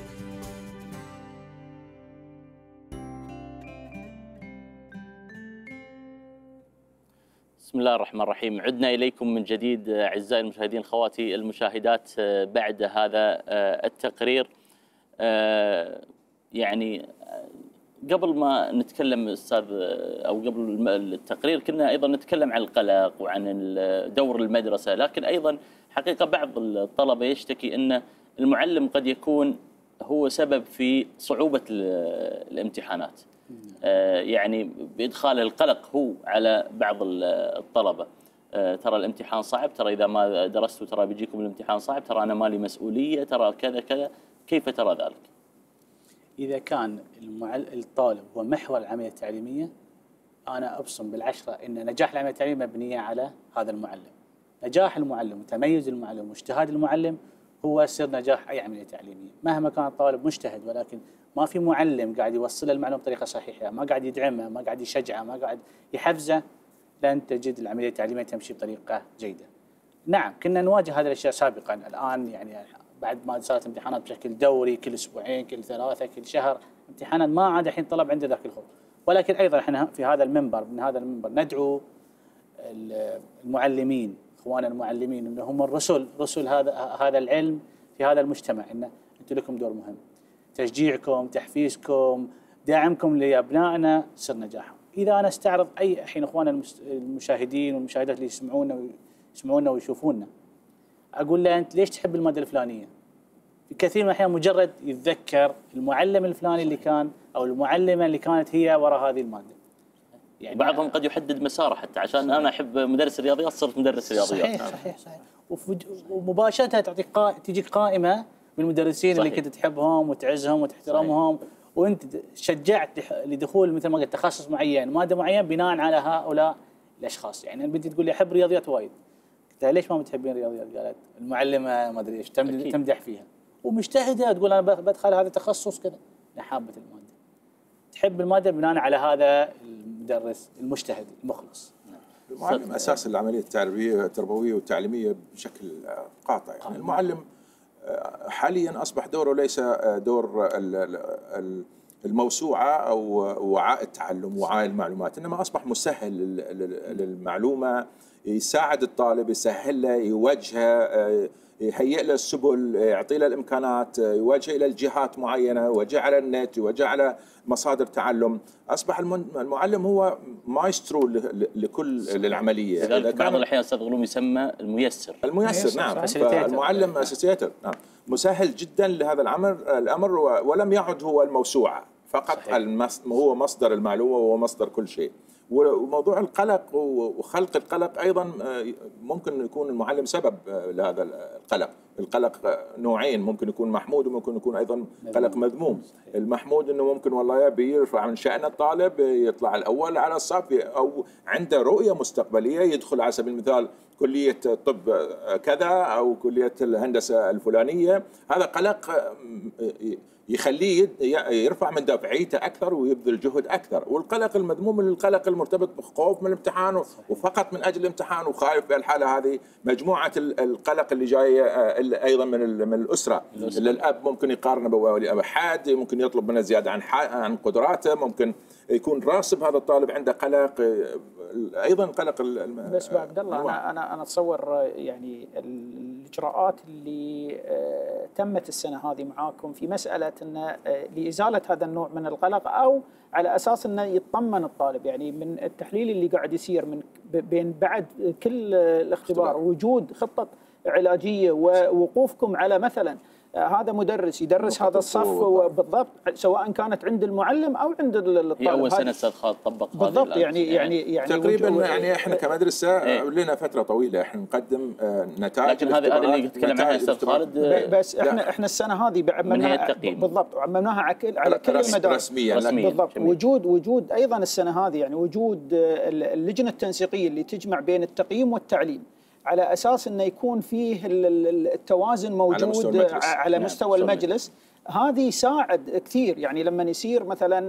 بسم الله الرحمن الرحيم. عدنا إليكم من جديد أعزائي المشاهدين، خواتي المشاهدات، بعد هذا التقرير. يعني قبل ما نتكلم أستاذ، أو قبل التقرير كنا أيضا نتكلم عن القلق وعن دور المدرسة، لكن أيضا حقيقة بعض الطلبة يشتكي أن المعلم قد يكون هو سبب في صعوبة الامتحانات، يعني بإدخال القلق هو على بعض الطلبة. ترى الامتحان صعب، ترى إذا ما درستوا ترى بيجيكم الامتحان صعب، ترى أنا مالي مسؤولية، ترى كذا كذا. كيف ترى ذلك؟ إذا كان الطالب هو محور العملية التعليمية، أنا أبصم بالعشرة أن نجاح العملية التعليمية مبنية على هذا المعلم. نجاح المعلم وتميز المعلم واجتهاد المعلم هو سر نجاح أي عملية تعليمية، مهما كان الطالب مجتهد ولكن ما في معلم قاعد يوصل المعلومة بطريقة صحيحة، ما قاعد يدعمه، ما قاعد يشجعه، ما قاعد يحفزه، لن تجد العملية التعليمية تمشي بطريقة جيدة. نعم كنا نواجه هذه الأشياء سابقا، الآن يعني بعد ما صارت امتحانات بشكل دوري كل أسبوعين كل ثلاثة كل شهر امتحانات، ما عاد الحين طلب عنده ذاك الخوف. ولكن أيضا احنا في هذا المنبر، من هذا المنبر ندعو المعلمين، اخواننا المعلمين، ان هم رسل هذا العلم في هذا المجتمع، ان انتم لكم دور مهم. تشجيعكم، تحفيزكم، دعمكم لابنائنا سر نجاحهم. اذا انا استعرض اي الحين اخواننا المشاهدين والمشاهدات اللي يسمعونا ويشوفونا، اقول له انت ليش تحب الماده الفلانيه؟ في كثير من الاحيان مجرد يتذكر المعلم الفلاني اللي كان او المعلمه اللي كانت هي وراء هذه الماده. يعني بعضهم قد يحدد مساره حتى عشان صحيح. انا احب مدرس الرياضيات صرت مدرس رياضيات. صحيح. ومباشره تجيك قائمه من المدرسين اللي كنت تحبهم وتعزهم وتحترمهم، وانت شجعت لدخول مثل ما قلت تخصص معين، ماده معين بناء على هؤلاء الاشخاص. يعني بنتي تقول لي احب رياضيات وايد، قلت لها ليش ما بتحبين رياضيات؟ قالت المعلمه ما ادري ايش تمدح فيها ومجتهده، تقول انا بدخل هذا التخصص كذا، حابه الماده. تحب الماده بناء على هذا المدرس المجتهد المخلص. المعلم اساس العمليه التربويه والتعليميه بشكل قاطع. يعني المعلم حاليا اصبح دوره ليس دور الموسوعه او وعاء التعلم، وعاء المعلومات، انما اصبح مسهل للمعلومه، يساعد الطالب، يسهل له، يوجهه، يهيئ له السبل، يعطي له الامكانات، يوجه الى الجهات معينه، يوجه على النت، يوجه على مصادر تعلم. اصبح المعلم هو مايسترو لكل العمليه. لذلك بعض الاحيان استاذ غلوم يسمى الميسر. نعم. المعلم اسيسيتر، نعم، مسهل جدا لهذا الامر، ولم يعد هو الموسوعه فقط، هو مصدر المعلومه وهو مصدر كل شيء. وموضوع القلق وخلق القلق ايضا ممكن يكون المعلم سبب لهذا القلق. القلق نوعين، ممكن يكون محمود وممكن يكون ايضا قلق مذموم. المحمود انه ممكن والله يبي يرفع من شأن الطالب، يطلع الاول على الصف، او عنده رؤيه مستقبليه يدخل على سبيل المثال كليه طب كذا او كليه الهندسه الفلانيه. هذا قلق يخليه يرفع من دافعيته اكثر ويبذل جهد اكثر. والقلق المذموم القلق المرتبط بخوف من الامتحان وفقط من اجل الامتحان وخايف. في الحاله هذه مجموعه القلق اللي جايه ايضا من الاسره. الاب ممكن يقارنه بولي اب حاد، ممكن يطلب منه زياده عن قدراته، ممكن يكون راسب هذا الطالب عنده قلق، ايضا قلق. بس عبد الله انا اتصور يعني الاجراءات اللي تمت السنه هذه معاكم في مساله ان لازاله هذا النوع من القلق، او على اساس انه يطمن الطالب، يعني من التحليل اللي قاعد يصير من بين بعد كل الاختبار وجود خطه علاجيه ووقوفكم على مثلا هذا مدرس يدرس هذا الصف بالضبط، سواء كانت عند المعلم او عند الطالب. هي اول سنه استاذ خالد طبق بالضبط. يعني تقريبا يعني احنا كمدرسه لنا فتره طويله احنا نقدم نتائج، لكن هذا اللي يتكلم عنه استاذ خالد. بس احنا السنه هذه عممناها بالضبط، وعممناها على كل المدارس رسميا بالضبط. وجود ايضا السنه هذه يعني وجود اللجنه التنسيقيه اللي تجمع بين التقييم والتعليم، على اساس انه يكون فيه التوازن موجود على مستوى المجلس. هذه يساعد كثير. يعني لما يصير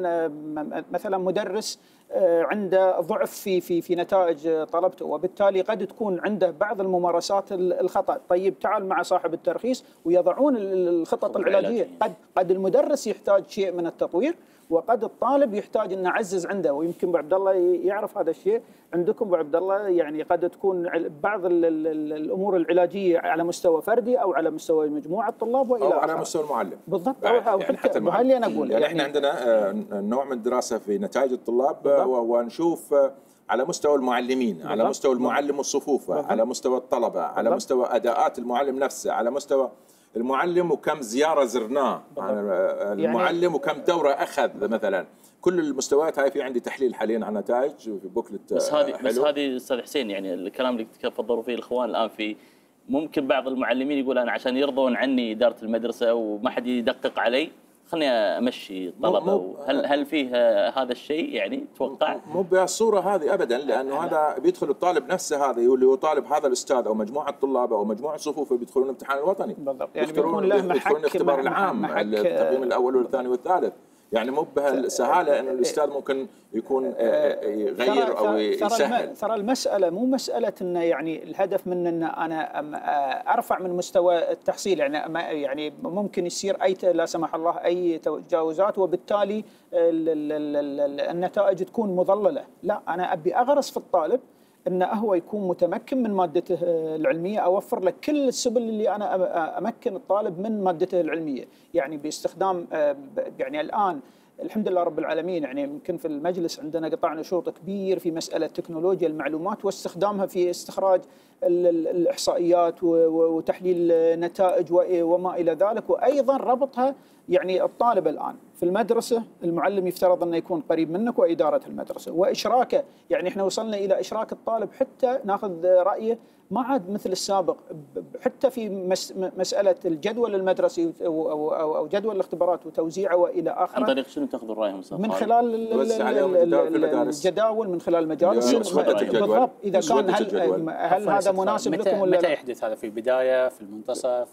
مثلا مدرس عنده ضعف في نتائج طلبته، وبالتالي قد تكون عنده بعض الممارسات الخطأ، طيب تعال مع صاحب الترخيص ويضعون الخطط العلاجيه. قد المدرس يحتاج شيء من التطوير، وقد الطالب يحتاج ان نعزز عنده. ويمكن ابو عبد الله يعرف هذا الشيء عندكم ابو عبد الله، يعني قد تكون بعض الامور العلاجيه على مستوى فردي او على مستوى مجموعه طلاب والى اخره، او على مستوى المعلم بالضبط. او حتى المعلم. اللي انا اقول يعني احنا عندنا نوع من الدراسه في نتائج الطلاب، ونشوف على مستوى المعلمين، على مستوى المعلم وصفوفه، على مستوى الطلبه، على مستوى اداءات المعلم نفسه، على مستوى المعلم وكم زياره زرناه المعلم يعني وكم دوره اخذ مثلا. كل المستويات هاي في عندي تحليل حاليا عن نتائج في بوكلت. بس هذه استاذ حسين، يعني الكلام اللي تفضلوا فيه الاخوان الان، في ممكن بعض المعلمين يقول انا عشان يرضون عني اداره المدرسه وما حد يدقق علي خلني امشي طلبه. هل فيه هذا الشيء يعني تتوقع؟ مو بالصوره هذه ابدا، لانه هذا بيدخل الطالب نفسه، هذا اللي هو طالب هذا الاستاذ او مجموعه طلاب او مجموعه صفوفه بيدخلون الامتحان الوطني بالضبط. يعني بيكون له محك، الاختبار العام، التقييم الاول والثاني والثالث. يعني مو بهالسهاله انه الاستاذ ممكن يكون يغير او يسهل. ترى المساله مو مساله انه يعني الهدف من ان انا ارفع من مستوى التحصيل، يعني ممكن يصير لا سمح الله اي تجاوزات وبالتالي النتائج تكون مضلله. لا، انا ابي اغرس في الطالب انه هو يكون متمكن من مادته العلميه، اوفر له كل السبل اللي انا امكن الطالب من مادته العلميه، يعني باستخدام يعني الان الحمد لله رب العالمين، يعني يمكن في المجلس عندنا قطعنا شوط كبير في مساله تكنولوجيا المعلومات واستخدامها في استخراج الاحصائيات وتحليل نتائج وما الى ذلك، وايضا ربطها. يعني الطالب الان في المدرسه المعلم يفترض انه يكون قريب منك، واداره المدرسه واشراكه. يعني احنا وصلنا الى اشراك الطالب حتى ناخذ رايه ما عاد مثل السابق. حتى في مساله الجدول المدرسي او جدول الاختبارات وتوزيعه والى اخره. عن طريق شنو تاخذوا رايهم؟ من خلال الجداول، من خلال المدارس بالضبط. اذا كان هل هذا مناسب لكم ولا متى يحدث هذا؟ في البدايه، في المنتصف،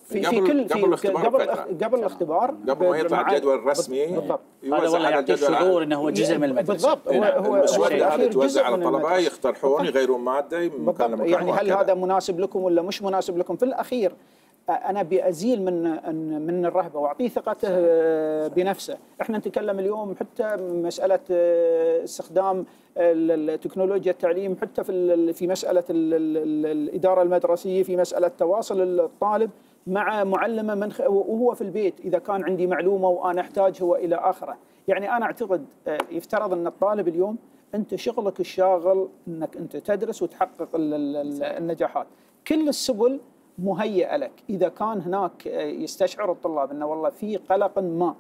قبل الاختبار، قبل ما يطلع الجدول الرسمي. بالضبط. هذا والله يعطي شعور انه هو جزء من المدرسه. بالضبط. هو المسوده هذه توزع على الطلبه، يقترحون يغيرون ماده يعني هل هذا مناسب لكم ولا مش مناسب لكم؟ في الاخير انا بازيل من الرهبه واعطيه ثقته بنفسه. احنا نتكلم اليوم حتى مساله استخدام التكنولوجيا التعليم، حتى في مساله الاداره المدرسيه، في مساله تواصل الطالب مع معلمه وهو في البيت اذا كان عندي معلومه وانا احتاجها والى اخره. يعني انا اعتقد يفترض ان الطالب اليوم انت شغلك الشاغل انك انت تدرس وتحقق النجاحات. كل السبل مهيئه لك. اذا كان هناك يستشعر الطلاب انه والله في قلق ما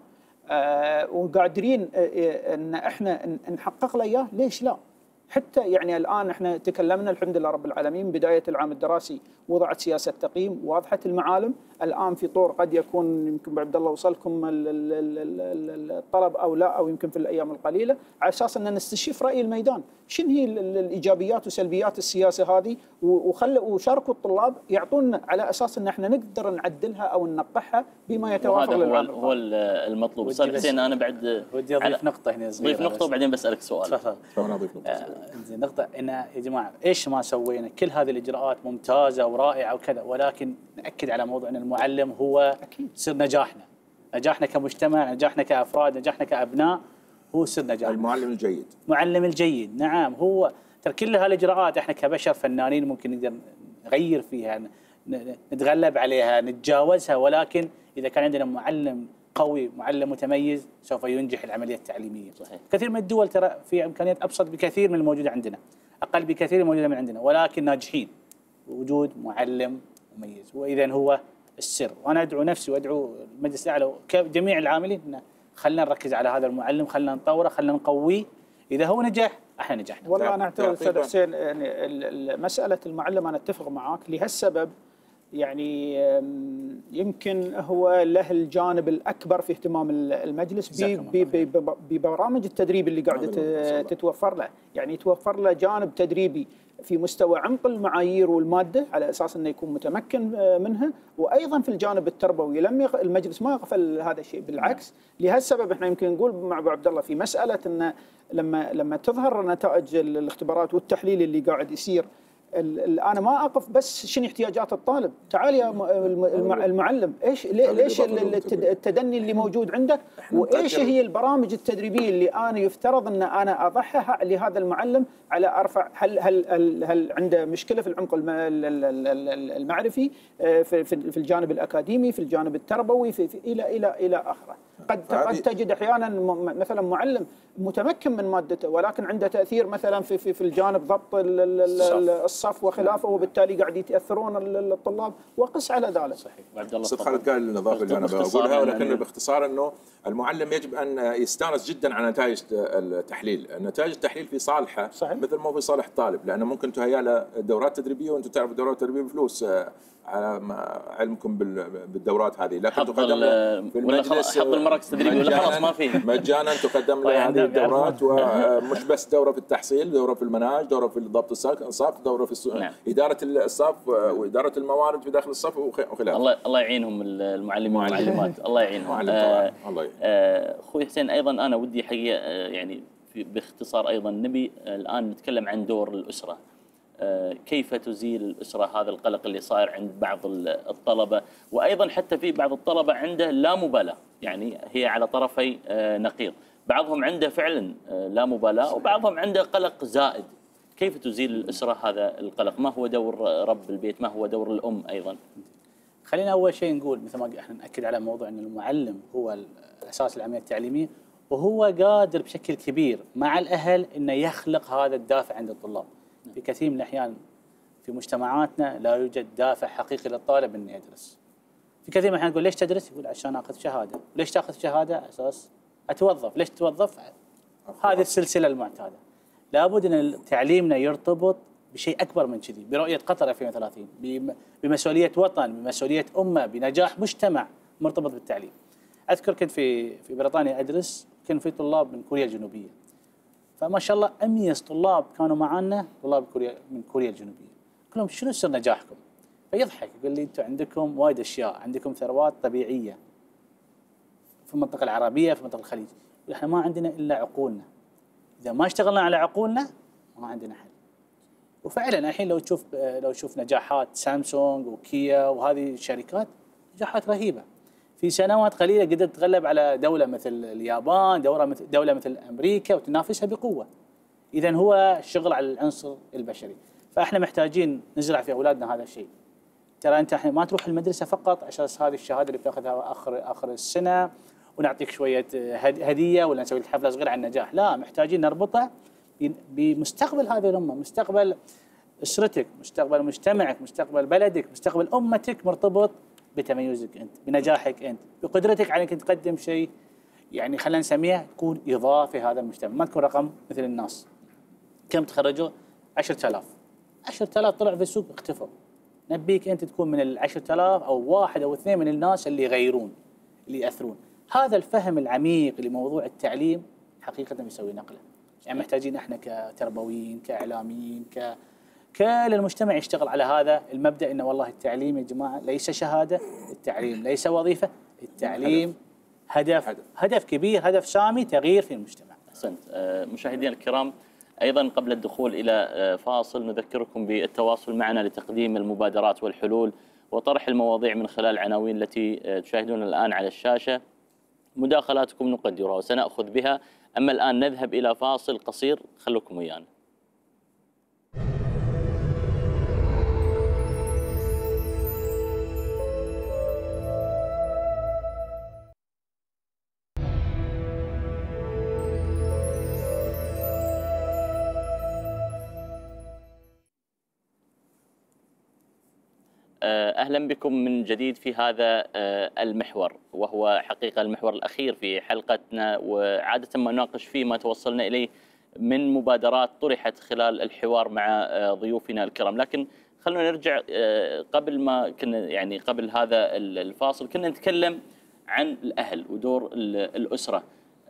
وقادرين ان احنا نحقق له اياه، ليش لا؟ حتى يعني الان احنا تكلمنا الحمد لله رب العالمين، بدايه العام الدراسي وضعت سياسه تقييم، واضحه المعالم. الان في طور قد يكون يمكن عبد الله وصلكم الطلب او لا، او يمكن في الايام القليله، على اساس ان نستشف راي الميدان، شنو هي الايجابيات وسلبيات السياسه هذه، وشاركوا الطلاب يعطونا على اساس ان احنا نقدر نعدلها او ننقحها بما يتوافق للعمل. هو المطلوب. استاذ حسين انا بعد ودي اضيف نقطه هنا صغيره. ضيف نقطه وبعدين بسالك سؤال. تفضل. انا اضيف نقطه ان يا جماعه ايش ما سوينا، كل هذه الاجراءات ممتازه ورائعه وكذا، ولكن ناكد على موضوع ان المعلم هو سر نجاحنا. نجاحنا كمجتمع، نجاحنا كافراد، نجاحنا كابناء، هو سر نجاحنا. المعلم الجيد. المعلم الجيد، نعم. هو ترى كل هالاجراءات احنا كبشر فنانين ممكن نقدر نغير فيها، نتغلب عليها، نتجاوزها، ولكن اذا كان عندنا معلم قوي، معلم متميز، سوف ينجح العمليه التعليميه. صحيح. كثير من الدول ترى في امكانيات ابسط بكثير من الموجوده عندنا، اقل بكثير من الموجوده من عندنا، ولكن ناجحين وجود معلم مميز. واذا هو السر. وانا ادعو نفسي وادعو المجلس الاعلى وجميع العاملين ان خلينا نركز على هذا المعلم، خلينا نطوره، خلينا نقويه. اذا هو نجح احنا نجحنا. والله انا اعتقد استاذ حسين يعني مساله المعلم انا اتفق معاك لهالسبب. يعني يمكن هو له الجانب الاكبر في اهتمام المجلس ببرامج التدريب اللي قاعده تتوفر له. يعني يتوفر له جانب تدريبي في مستوى عمق المعايير والماده على اساس انه يكون متمكن منها، وايضا في الجانب التربوي المجلس ما غفل هذا الشيء، بالعكس. لهالسبب احنا يمكن نقول مع ابو عبد الله في مساله انه لما تظهر نتائج الاختبارات والتحليل اللي قاعد يصير، انا ما اقف بس شنو احتياجات الطالب، تعال يا المعلم ليش التدني اللي موجود عندك، وايش هي البرامج التدريبيه اللي انا يفترض ان انا اضعها لهذا المعلم على ارفع. هل عنده مشكله في العمق المعرفي، في الجانب الاكاديمي، في الجانب التربوي، الى اخره. قد تجد احيانا مثلا معلم متمكن من مادته ولكن عنده تاثير مثلا في الجانب ضبط الصف وخلافه، وبالتالي قاعد يتاثرون الطلاب، وقس على ذلك. صحيح. عبد الله استاذ خالد قال الاضافه اللي انا بقولها، ولكن باختصار انه المعلم يجب ان يستانس جدا على نتائج التحليل. نتائج التحليل في صالحه صحيح. مثل ما هو في صالح الطالب، لانه ممكن تهيأ له دورات تدريبيه، وانتم تعرفوا الدورات التدريبيه بفلوس على علمكم بالدورات هذه، لكن تقدم في المجلس حط المراكز التدريبيه ولا خلاص ما فيه مجانا تقدم له هذه الدورات، ومش بس دوره في التحصيل، دوره في المناهج، دوره في ضبط الصف، دوره في اداره الصف واداره الموارد في داخل الصف وخلافه. الله يعينهم المعلمين والمعلمات، الله يعينهم. اخوي حسين ايضا انا ودي حقيقه يعني باختصار ايضا نبي الان نتكلم عن دور الاسره. كيف تزيل الأسرة هذا القلق اللي صاير عند بعض الطلبة، وأيضا حتى في بعض الطلبة عنده لا مبالاة، يعني هي على طرفي نقيض، بعضهم عنده فعلا لا مبالاة وبعضهم عنده قلق زائد. كيف تزيل الأسرة هذا القلق؟ ما هو دور رب البيت؟ ما هو دور الأم أيضا؟ خلينا أول شيء نقول مثل ما احنا نأكد على موضوع أن المعلم هو أساس العملية التعليمية، وهو قادر بشكل كبير مع الأهل أنه يخلق هذا الدافع عند الطلاب. في كثير من الأحيان في مجتمعاتنا لا يوجد دافع حقيقي للطالب انه يدرس. في كثير من الأحيان نقول ليش تدرس؟ يقول عشان اخذ شهاده. ليش تاخذ شهاده؟ على اساس اتوظف. ليش تتوظف؟ هذه السلسله المعتاده. لابد ان تعليمنا يرتبط بشيء اكبر من كذي، برؤيه قطر 2030، بمسؤوليه وطن، بمسؤوليه امه، بنجاح مجتمع مرتبط بالتعليم. اذكر كنت في بريطانيا ادرس، كان في طلاب من كوريا الجنوبيه، فما شاء الله اميز طلاب كانوا معنا، طلاب من كوريا الجنوبيه. قلت لهم شنو سر نجاحكم؟ فيضحك يقول لي انتم عندكم وايد اشياء، عندكم ثروات طبيعيه في المنطقه العربيه، في منطقه الخليج، احنا ما عندنا الا عقولنا. اذا ما اشتغلنا على عقولنا ما عندنا حل. وفعلا الحين لو تشوف نجاحات سامسونج وكيا وهذه الشركات، نجاحات رهيبه. في سنوات قليله قدرت تتغلب على دوله مثل اليابان، دوله مثل امريكا، وتنافسها بقوه. اذا هو الشغل على العنصر البشري، فاحنا محتاجين نزرع في اولادنا هذا الشيء. ترى انت الحين ما تروح المدرسه فقط عشان هذه الشهاده اللي بتاخذها اخر السنه ونعطيك شويه هديه ولا نسوي لك حفله صغيره عن النجاح، لا، محتاجين نربطها بمستقبل هذه الامه، مستقبل اسرتك، مستقبل مجتمعك، مستقبل بلدك، مستقبل امتك، مرتبط بتميزك انت، بنجاحك انت، بقدرتك على انك تقدم شيء يعني خلينا نسميه تكون اضافه هذا المجتمع، ما تكون رقم مثل الناس. كم تخرجوا؟ 10,000 طلعوا في السوق اختفوا. نبيك انت تكون من ال 10,000 او واحد او اثنين من الناس اللي يغيرون، اللي ياثرون. هذا الفهم العميق لموضوع التعليم حقيقه بيسوي نقله. يعني محتاجين احنا كتربويين، كاعلاميين، كل المجتمع يشتغل على هذا المبدا، انه والله التعليم يا جماعه ليس شهاده، التعليم ليس وظيفه، التعليم هدف كبير، هدف سامي، تغيير في المجتمع. احسنت. مشاهدينا الكرام، ايضا قبل الدخول الى فاصل نذكركم بالتواصل معنا لتقديم المبادرات والحلول وطرح المواضيع من خلال العناوين التي تشاهدون الان على الشاشه. مداخلاتكم نقدرها وسنأخذ بها. أما الآن نذهب إلى فاصل قصير، خلوكم ويانا. أهلا بكم من جديد في هذا المحور، وهو حقيقة المحور الأخير في حلقتنا، وعادة ما نناقش فيه ما توصلنا إليه من مبادرات طرحت خلال الحوار مع ضيوفنا الكرام. لكن خلونا نرجع قبل ما كنا، يعني قبل هذا الفاصل كنا نتكلم عن الأهل ودور الأسرة.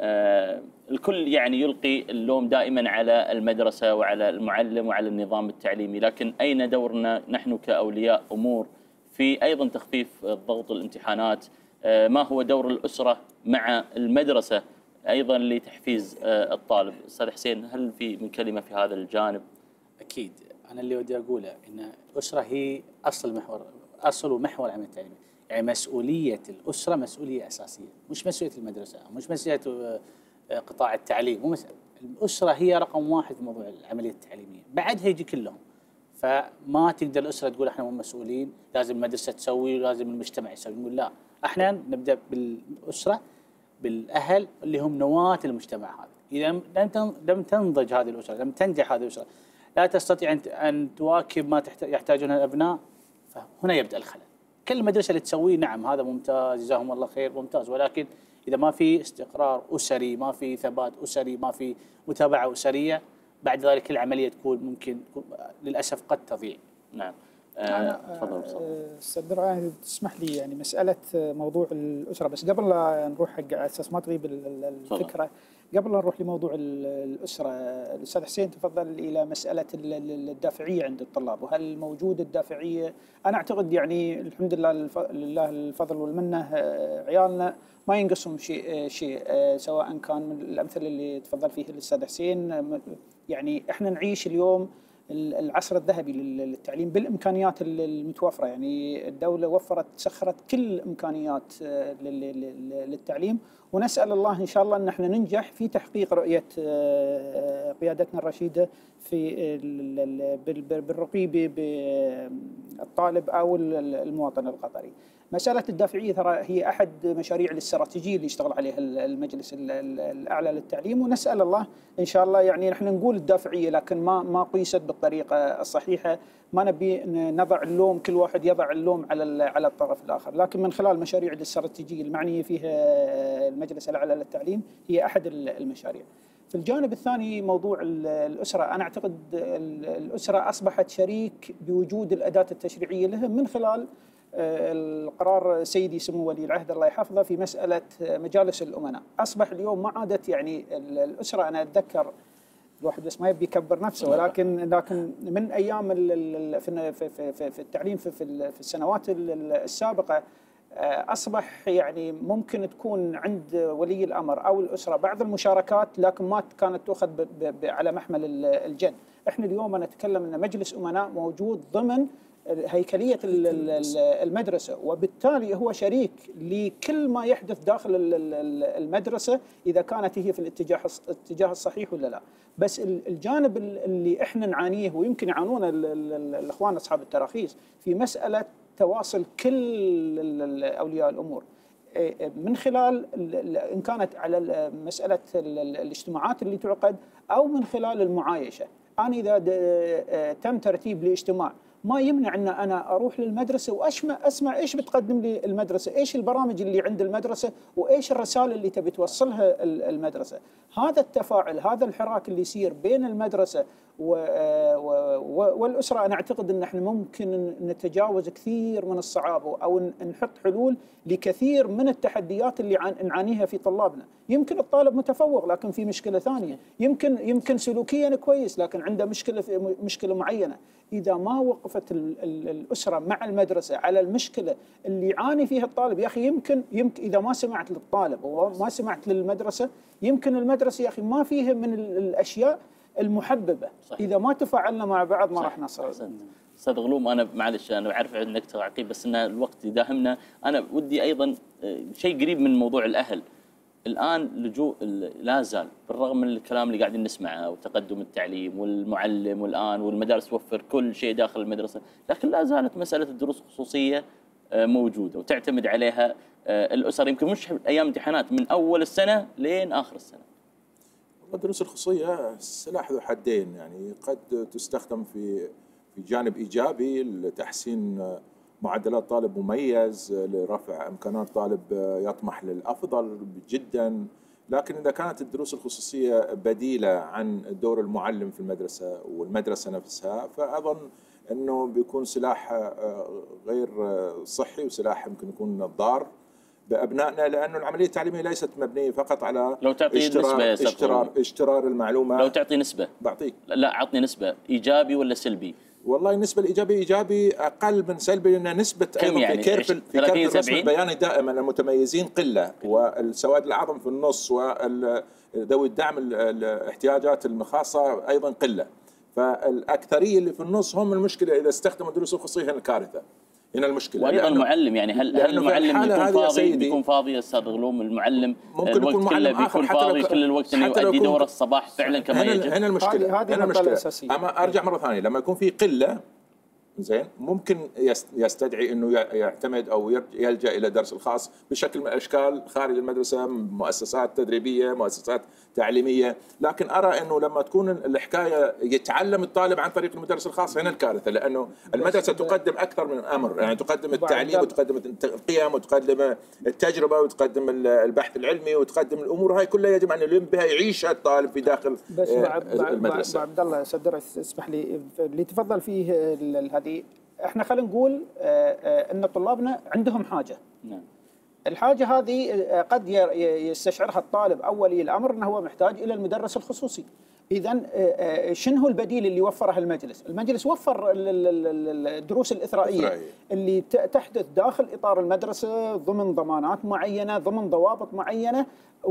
الكل يعني يلقي اللوم دائما على المدرسة وعلى المعلم وعلى النظام التعليمي، لكن أين دورنا نحن كأولياء أمور في أيضا تخفيف ضغط الامتحانات؟ ما هو دور الأسرة مع المدرسة أيضا لتحفيز الطالب؟ أستاذ حسين، هل في من كلمة في هذا الجانب؟ أكيد. أنا اللي ودي أقوله إن الأسرة هي أصل ومحور العمل التعليمي. يعني مسؤولية الأسرة مسؤولية أساسية، مش مسؤولية المدرسة، مش مسؤولية قطاع التعليم، الأسرة هي رقم واحد في موضوع العملية التعليمية، بعدها يجي كلهم. فما تقدر الأسرة تقول احنا مو مسؤولين، لازم المدرسة تسوي، لازم المجتمع يسوي. نقول لا، احنا نبدأ بالأسرة، بالأهل اللي هم نواة المجتمع هذا. إذا لم تنضج هذه الأسرة، لم تنجح هذه الأسرة، لا تستطيع أن تواكب ما يحتاجونه الأبناء، فهنا يبدأ الخلل. كل مدرسة اللي تسويه نعم هذا ممتاز، جزاهم الله خير، ممتاز، ولكن إذا ما في استقرار أسري، ما في ثبات أسري، ما في متابعة أسرية، بعد ذلك العملية تكون ممكن للأسف قد تضيع. نعم. تفضل أستاذ درع، تسمح لي يعني مسألة موضوع الأسرة، بس قبل لا نروح حق أساس ما تغيب الفكرة، قبل لا نروح لموضوع الأسرة، الأستاذ حسين تفضل إلى مسألة الدافعية عند الطلاب، وهل موجود الدافعية؟ أنا أعتقد يعني الحمد لله لله الفضل والمنة، عيالنا ما ينقصهم شيء سواء كان من الأمثلة اللي تفضل فيه الأستاذ حسين. يعني إحنا نعيش اليوم العصر الذهبي للتعليم بالإمكانيات المتوفرة، يعني الدولة سخرت كل الإمكانيات للتعليم، ونسأل الله إن شاء الله أن احنا ننجح في تحقيق رؤية قيادتنا الرشيدة في بالرقي بالطالب أو المواطن القطري. مسألة الدافعية ترى هي أحد مشاريع الاستراتيجية اللي يشتغل عليها المجلس الأعلى للتعليم، ونسأل الله إن شاء الله، يعني نحن نقول الدافعية لكن ما قيست بالطريقة الصحيحة، ما نبي نضع اللوم، كل واحد يضع اللوم على الطرف الآخر، لكن من خلال المشاريع الاستراتيجية المعنية فيها المجلس الأعلى للتعليم هي أحد المشاريع. في الجانب الثاني موضوع الأسرة، أنا أعتقد الأسرة أصبحت شريك بوجود الأداة التشريعية لها من خلال القرار سيدي سمو ولي العهد الله يحفظه في مسألة مجالس الأمناء. أصبح اليوم ما عادت يعني الأسرة، أنا أتذكر الواحد بس ما يبي يكبر نفسه، ولكن من أيام في التعليم في السنوات السابقة أصبح يعني ممكن تكون عند ولي الأمر أو الأسرة بعض المشاركات، لكن ما كانت تؤخذ على محمل الجد. إحنا اليوم نتكلم أن مجلس أمناء موجود ضمن هيكلية المدرسة، وبالتالي هو شريك لكل ما يحدث داخل المدرسة إذا كانت هي في الاتجاه الصحيح ولا لا. بس الجانب اللي إحنا نعانيه ويمكن يعانون الإخوان أصحاب التراخيص في مسألة تواصل كل أولياء الأمور من خلال إن كانت على مسألة الاجتماعات اللي تعقد أو من خلال المعايشة. أنا إذا تم ترتيب لاجتماع ما يمنع أن أنا أروح للمدرسة وأسمع إيش بتقدم لي المدرسة، إيش البرامج اللي عند المدرسة، وإيش الرسالة اللي تبي توصلها المدرسة. هذا التفاعل، هذا الحراك اللي يصير بين المدرسة والأسرة، أنا أعتقد أن احنا ممكن نتجاوز كثير من الصعاب أو نحط حلول لكثير من التحديات اللي نعانيها في طلابنا. يمكن الطالب متفوق لكن في مشكلة ثانية، يمكن سلوكيا كويس لكن عنده مشكلة معينة. إذا ما وقفت الأسرة مع المدرسة على المشكلة اللي يعاني فيها الطالب، يا أخي يمكن إذا ما سمعت للطالب وما سمعت للمدرسة، يمكن المدرسة يا أخي ما فيها من الأشياء المحببة. صحيح. إذا ما تفاعلنا مع بعض ما راح نصل. أستاذ غلوم، أنا معلش أنا أعرف عندك تعقيب بس إن الوقت يداهمنا. أنا ودي أيضا شيء قريب من موضوع الأهل. الآن لجوء لا زال بالرغم من الكلام اللي قاعدين نسمعه وتقدم التعليم والمعلم والآن والمدارس توفر كل شيء داخل المدرسة، لكن لا زالت مسألة الدروس الخصوصية موجودة وتعتمد عليها الأسر، يمكن مش أيام امتحانات، من أول السنة لين آخر السنة. الدروس الخصوصية سلاح ذو حدين، يعني قد تستخدم في جانب إيجابي لتحسين معدلات طالب مميز، لرفع إمكانات طالب يطمح للأفضل جدا، لكن إذا كانت الدروس الخصوصية بديلة عن دور المعلم في المدرسة والمدرسة نفسها، فأظن أنه بيكون سلاح غير صحي وسلاح يمكن يكون ضار بأبنائنا، لأنه العملية التعليمية ليست مبنية فقط على لو تعطي اشترار المعلومة. لو تعطي نسبة بعطيك. لا عطني نسبة، إيجابي ولا سلبي؟ والله النسبة الإيجابي إيجابي أقل من سلبي، لأن نسبة أيضا يعني في كيرف الرسم البياني دائما المتميزين قلة، والسواد الأعظم في النص وذوي الدعم الاحتياجات الخاصة أيضا قلة، فالأكثرية اللي في النص هم المشكلة. إذا استخدموا الدروس الخصوصية هنا الكارثة، هنا المشكلة. وأيضا المعلم، يعني هل المعلم بيكون فاضي يا أستاذ غلوم؟ المعلم ممكن الوقت كله بيكون فاضي كل الوقت إنه يؤدي دور الصباح فعلا كما يجب. هنا المشكلة، هنا المشكلة. أما أرجع مرة ثانية، لما يكون في قلة زين ممكن يستدعي انه يعتمد او يلجا الى درس الخاص بشكل من الاشكال خارج المدرسه، مؤسسات تدريبيه، مؤسسات تعليميه، لكن ارى انه لما تكون الحكايه يتعلم الطالب عن طريق المدرس الخاص هنا الكارثه، لانه المدرسه تقدم اكثر من امر، يعني تقدم التعليم وتقدم القيم وتقدم التجربه وتقدم البحث العلمي وتقدم الامور هاي كلها يجب ان يلم بها يعيشها الطالب في داخل المدرسه. عبد الله صدر اسمح لي اللي تفضل فيه هذه، احنا خلينا نقول ان طلابنا عندهم حاجه. نعم. الحاجه هذه قد يستشعرها الطالب او ولي الامر انه هو محتاج الى المدرس الخصوصي. اذا شنو هو البديل اللي وفره المجلس؟ المجلس وفر الدروس الاثرائيه اللي تحدث داخل اطار المدرسه ضمن ضمانات معينه، ضمن ضوابط معينه،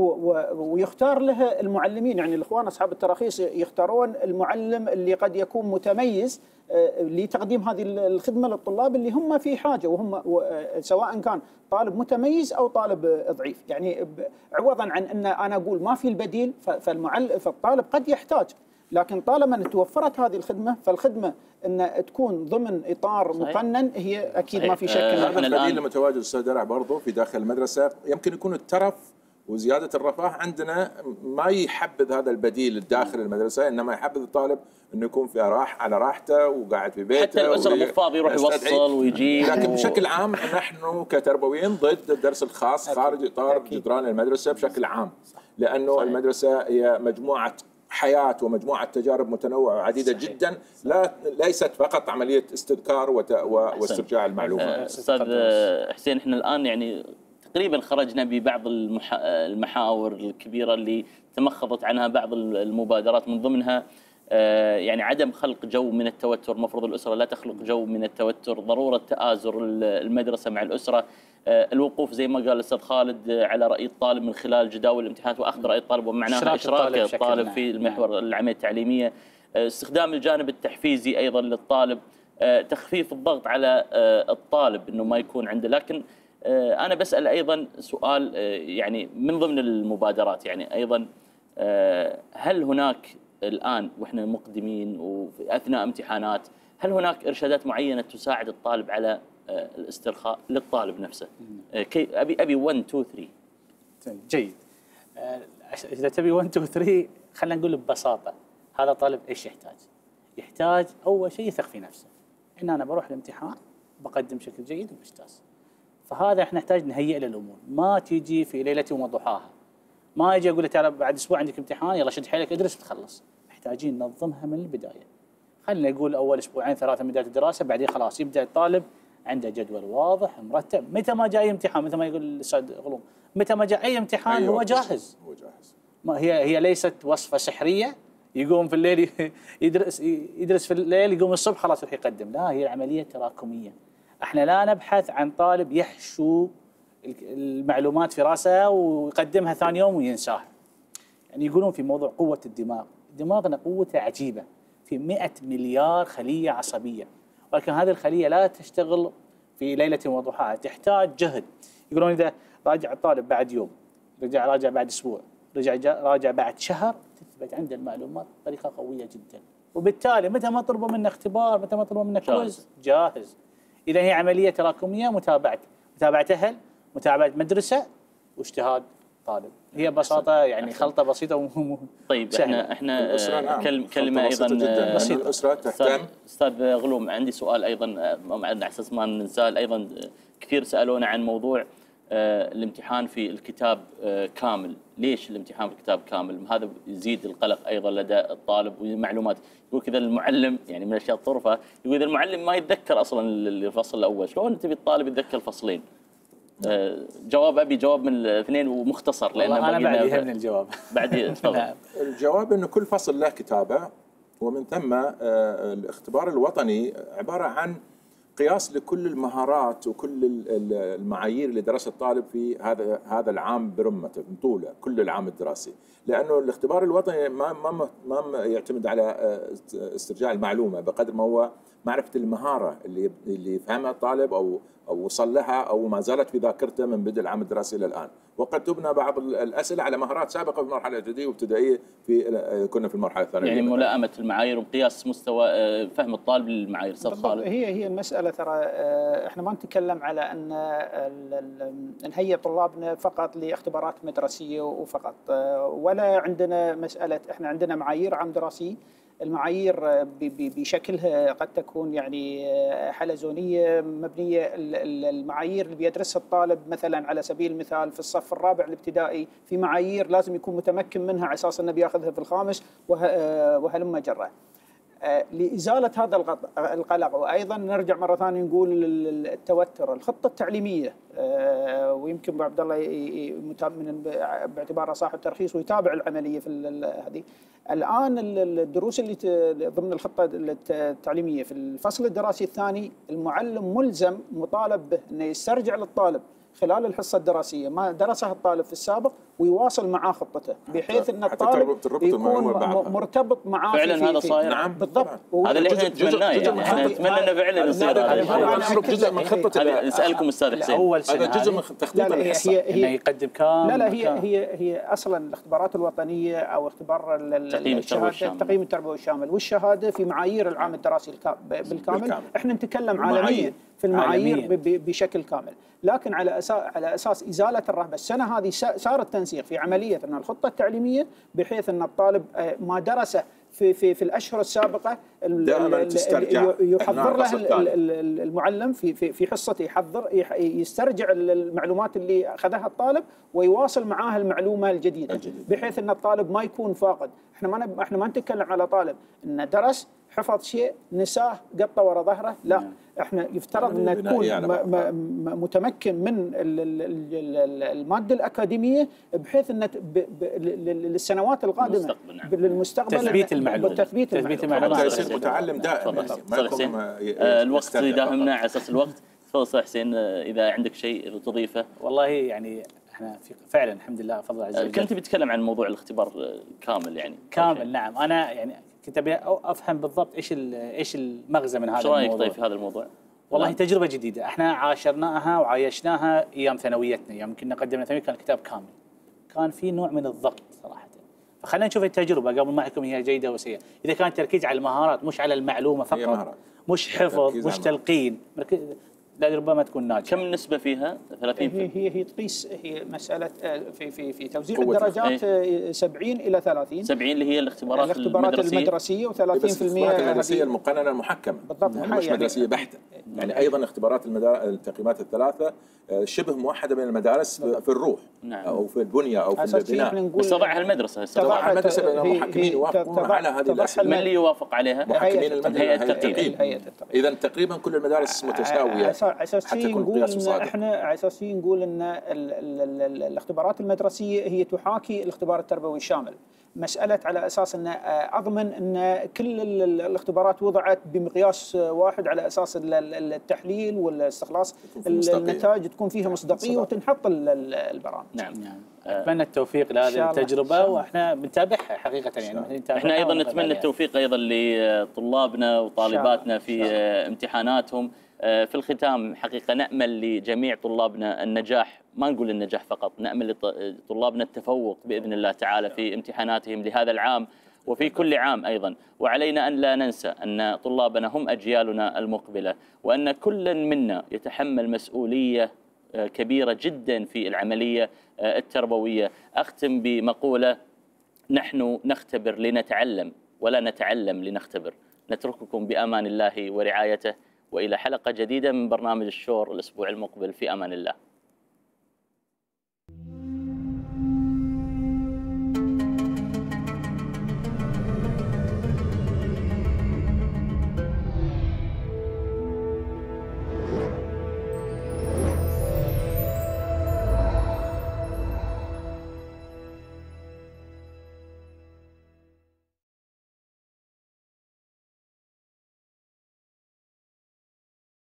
ويختار لها المعلمين. يعني الاخوان اصحاب التراخيص يختارون المعلم اللي قد يكون متميز لتقديم هذه الخدمه للطلاب اللي هم في حاجه، وهم سواء كان طالب متميز او طالب ضعيف. يعني عوضا عن ان انا اقول ما في البديل، فالطالب قد يحتاج، لكن طالما ان توفرت هذه الخدمه، فالخدمه ان تكون ضمن اطار مقنن هي اكيد ما في شك. هذا البديل المتواجد استاذ درع برضه في داخل المدرسه، يمكن يكون الترف وزياده الرفاه عندنا ما يحبذ هذا البديل الداخل المدرسه، انما يحبذ الطالب انه يكون في على راحته وقاعد في بيته، حتى الاسره مو فاضي يروح يوصل ويجيب. لكن بشكل عام نحن كتربويين ضد الدرس الخاص خارج اطار جدران المدرسه بشكل عام، لانه صحيح. المدرسه هي مجموعه حياه ومجموعه تجارب متنوعه وعديده صحيح. جدا، ليست فقط عمليه استذكار واسترجاع المعلومات. استاذ حسين، احنا الان يعني تقريبا خرجنا ببعض المحاور الكبيره اللي تمخضت عنها بعض المبادرات، من ضمنها يعني عدم خلق جو من التوتر. مفروض الاسره لا تخلق جو من التوتر، ضروره تآزر المدرسه مع الاسره، الوقوف زي ما قال الاستاذ خالد على راي الطالب من خلال جداول الامتحانات واخذ راي الطالب ومعناها اشراك الطالب في المحور العمليه التعليميه، استخدام الجانب التحفيزي ايضا للطالب، تخفيف الضغط على الطالب انه ما يكون عنده. لكن انا بسال ايضا سؤال يعني من ضمن المبادرات، يعني ايضا هل هناك الان واحنا مقدمين وفي اثناء امتحانات، هل هناك ارشادات معينه تساعد الطالب على الاسترخاء للطالب نفسه؟ ابي 1 2 3. جيد. اذا تبي 1 2 3 خلينا نقول ببساطه، هذا طالب ايش يحتاج؟ يحتاج اول شيء يثق في نفسه، ان انا بروح الامتحان بقدم بشكل جيد وممتاز. فهذا احنا نحتاج نهيئ له الامور، ما تيجي في ليله وضحاها، ما اجي اقول له تعال بعد اسبوع عندك امتحان يلا شد حيلك ادرس وتخلص. محتاجين ننظمها من البدايه. خلينا نقول اول اسبوعين 3 من بدايه الدراسه، بعدين خلاص يبدا الطالب عنده جدول واضح مرتب، متى ما جاي امتحان مثل ما يقول الاستاذ غلوم، متى ما جاء اي امتحان أيوة هو جاهز. ما هي ليست وصفه سحريه يقوم في الليل يدرس في الليل، يقوم الصبح خلاص يروح يقدم. لا، هي العمليه تراكميه. احنا لا نبحث عن طالب يحشو المعلومات في راسه ويقدمها ثاني يوم وينساها. يعني يقولون في موضوع قوه الدماغ، دماغنا قوته عجيبه، في 100 مليار خليه عصبيه، ولكن هذه الخليه لا تشتغل في ليله وضحاها، تحتاج جهد. يقولون اذا راجع الطالب بعد يوم، راجع بعد اسبوع، راجع بعد شهر، تثبت عنده المعلومات بطريقه قويه جدا، وبالتالي متى ما طلبوا منه اختبار، متى ما طلبوا منه كويز جاهز. اذا هي عمليه تراكميه، متابعه اهل، متابعه مدرسه، واجتهاد طالب. هي ببساطه يعني خلطه بسيطه طيب احنا كلمه ايضا بسيطه. الاسره تهتم. استاذ غلوم، عندي سؤال ايضا على اساس ما ننساه. ايضا كثير سالونا عن موضوع الامتحان في الكتاب كامل. ليش الامتحان في الكتاب كامل؟ هذا يزيد القلق ايضا لدى الطالب والمعلومات. يقول كذا المعلم، يعني من الاشياء الطرفه، يقول اذا المعلم ما يتذكر اصلا الفصل الاول، شلون تبي الطالب يتذكر الفصلين؟ ابي جواب من الاثنين ومختصر، لان انا بعد يهمني الجواب. بعد تفضل. الجواب انه كل فصل له كتابه، ومن ثم الاختبار الوطني عباره عن قياس لكل المهارات وكل المعايير اللي درسها الطالب في هذا العام برمته من طوله كل العام الدراسي، لانه الاختبار الوطني ما يعتمد على استرجاع المعلومه بقدر ما هو معرفه المهاره اللي يفهمها الطالب او وصل لها او ما زالت في ذاكرته من بدء العام الدراسي الى الان. وقد تبنى بعض الاسئله على مهارات سابقه في المرحله الاعداديه وابتدائيه كنا في المرحله الثانويه. يعني ملائمه المعايير وقياس مستوى فهم الطالب للمعايير. استاذ خالد، هي المساله ترى احنا ما نتكلم على ان نهيئ طلابنا فقط لاختبارات مدرسيه وفقط، ولا عندنا مساله احنا عندنا معايير عام دراسي. المعايير بشكلها قد تكون يعني حلزونيه مبنيه. المعايير اللي بيدرسها الطالب مثلا على سبيل المثال في الصف الرابع الابتدائي في معايير لازم يكون متمكن منها على اساس انه بياخذها في الخامس وهلم جره. لازاله هذا القلق، وايضا نرجع مره ثانيه نقول التوتر، الخطه التعليميه، ويمكن عبد الله باعتباره صاحب ترخيص ويتابع العمليه في هذه. الان الدروس اللي ضمن الخطه التعليميه في الفصل الدراسي الثاني، المعلم ملزم مطالب به انه يسترجع للطالب خلال الحصه الدراسيه ما درسها الطالب في السابق ويواصل معاه خطته، بحيث ان الطالب يكون مرتبط معاه. فعلا هذا صاير. نعم بالضبط. هذا اللي احنا نتمناه، يعني احنا نتمنى انه فعلا يصير. هذا جزء من خطه. نسالكم استاذ حسين، اول هذا جزء من تخطيط الحصه انه يقدم كامل. لا هي اصلا الاختبارات الوطنيه او اختبار التقييم التربوي الشامل والشهاده في معايير العام الدراسي بالكامل. احنا نتكلم عالميا في المعايير بشكل كامل، لكن على اساس ازاله الرهبه. السنه هذه صار التنسيق التنسيق في عمليه ان الخطه التعليميه، بحيث ان الطالب ما درسه في الاشهر السابقه يحضر له المعلم في حصته، يسترجع المعلومات اللي اخذها الطالب ويواصل معاه المعلومه الجديده، بحيث ان الطالب ما يكون فاقد. احنا ما نتكلم على طالب انه درس حفظ شيء نساه قطه ورا ظهره، لا، احنا يفترض ان تكون متمكن من الماده الاكاديميه، بحيث ان للسنوات القادمه للمستقبل تثبيت المعلومه، تثبيت المعلومه يصير متعلم دائما. الوقت يداهمنا على اساس الوقت. تفضل حسين اذا عندك شيء تضيفه. والله يعني احنا فعلا الحمد لله فضل عز وجل. كنت بتكلم عن موضوع الاختبار كامل يعني. كامل نعم. انا يعني كنت ابي افهم بالضبط ايش المغزى من هذا الموضوع. شو رايك طيب في هذا الموضوع؟ والله تجربه جديده، احنا عاشرناها وعايشناها ايام ثانويتنا، يوم كنا قدمنا ثانوي كان الكتاب كامل. كان في نوع من الضغط صراحه. فخلينا نشوف التجربه قبل ما احكم هي جيده وسيئه. اذا كان التركيز على المهارات مش على المعلومه فقط، مش حفظ مش تلقين، ربما تكون ناجحه. كم النسبه فيها؟ 30%؟ هي تقيس، هي مساله في توزيع الدرجات 70 الى 30. 70 اللي هي الاختبارات المدرسيه و30% الاختبارات المدرسيه المقننه المحكمه بالضبط، مش مدرسيه بحته. يعني ايضا اختبارات التقييمات الثلاثه شبه موحده بين المدارس في الروح او في البنيه او في البناء. بس تضعها المدرسه تضعها المدرسه بين المحكمين يوافقون على هذه الاسئله. من اللي يوافق عليها؟ محكمين المدرسه، هيئه التقييم. اذا تقريبا كل المدارس متساويه. اساسيا نقول ان الاختبارات المدرسيه هي تحاكي الاختبار التربوي الشامل. مساله على اساس ان اضمن ان كل الاختبارات وضعت بمقياس واحد، على اساس التحليل والاستخلاص النتائج تكون فيها مصداقيه وتنحط البرامج. نعم. اتمنى التوفيق لهذه التجربه، واحنا بنتابعها حقيقه يعني. احنا ايضا نتمنى التوفيق ايضا لطلابنا وطالباتنا في امتحاناتهم. في الختام حقيقه نامل لجميع طلابنا النجاح، ما نقول النجاح فقط، نامل لطلابنا التفوق باذن الله تعالى في امتحاناتهم لهذا العام وفي كل عام ايضا. وعلينا ان لا ننسى ان طلابنا هم اجيالنا المقبله، وان كل منا يتحمل مسؤوليه كبيره جدا في العمليه التربويه. اختم بمقوله: نحن نختبر لنتعلم ولا نتعلم لنختبر. نترككم بامان الله ورعايته، والى حلقه جديده من برنامج الشور الاسبوع المقبل. في امان الله.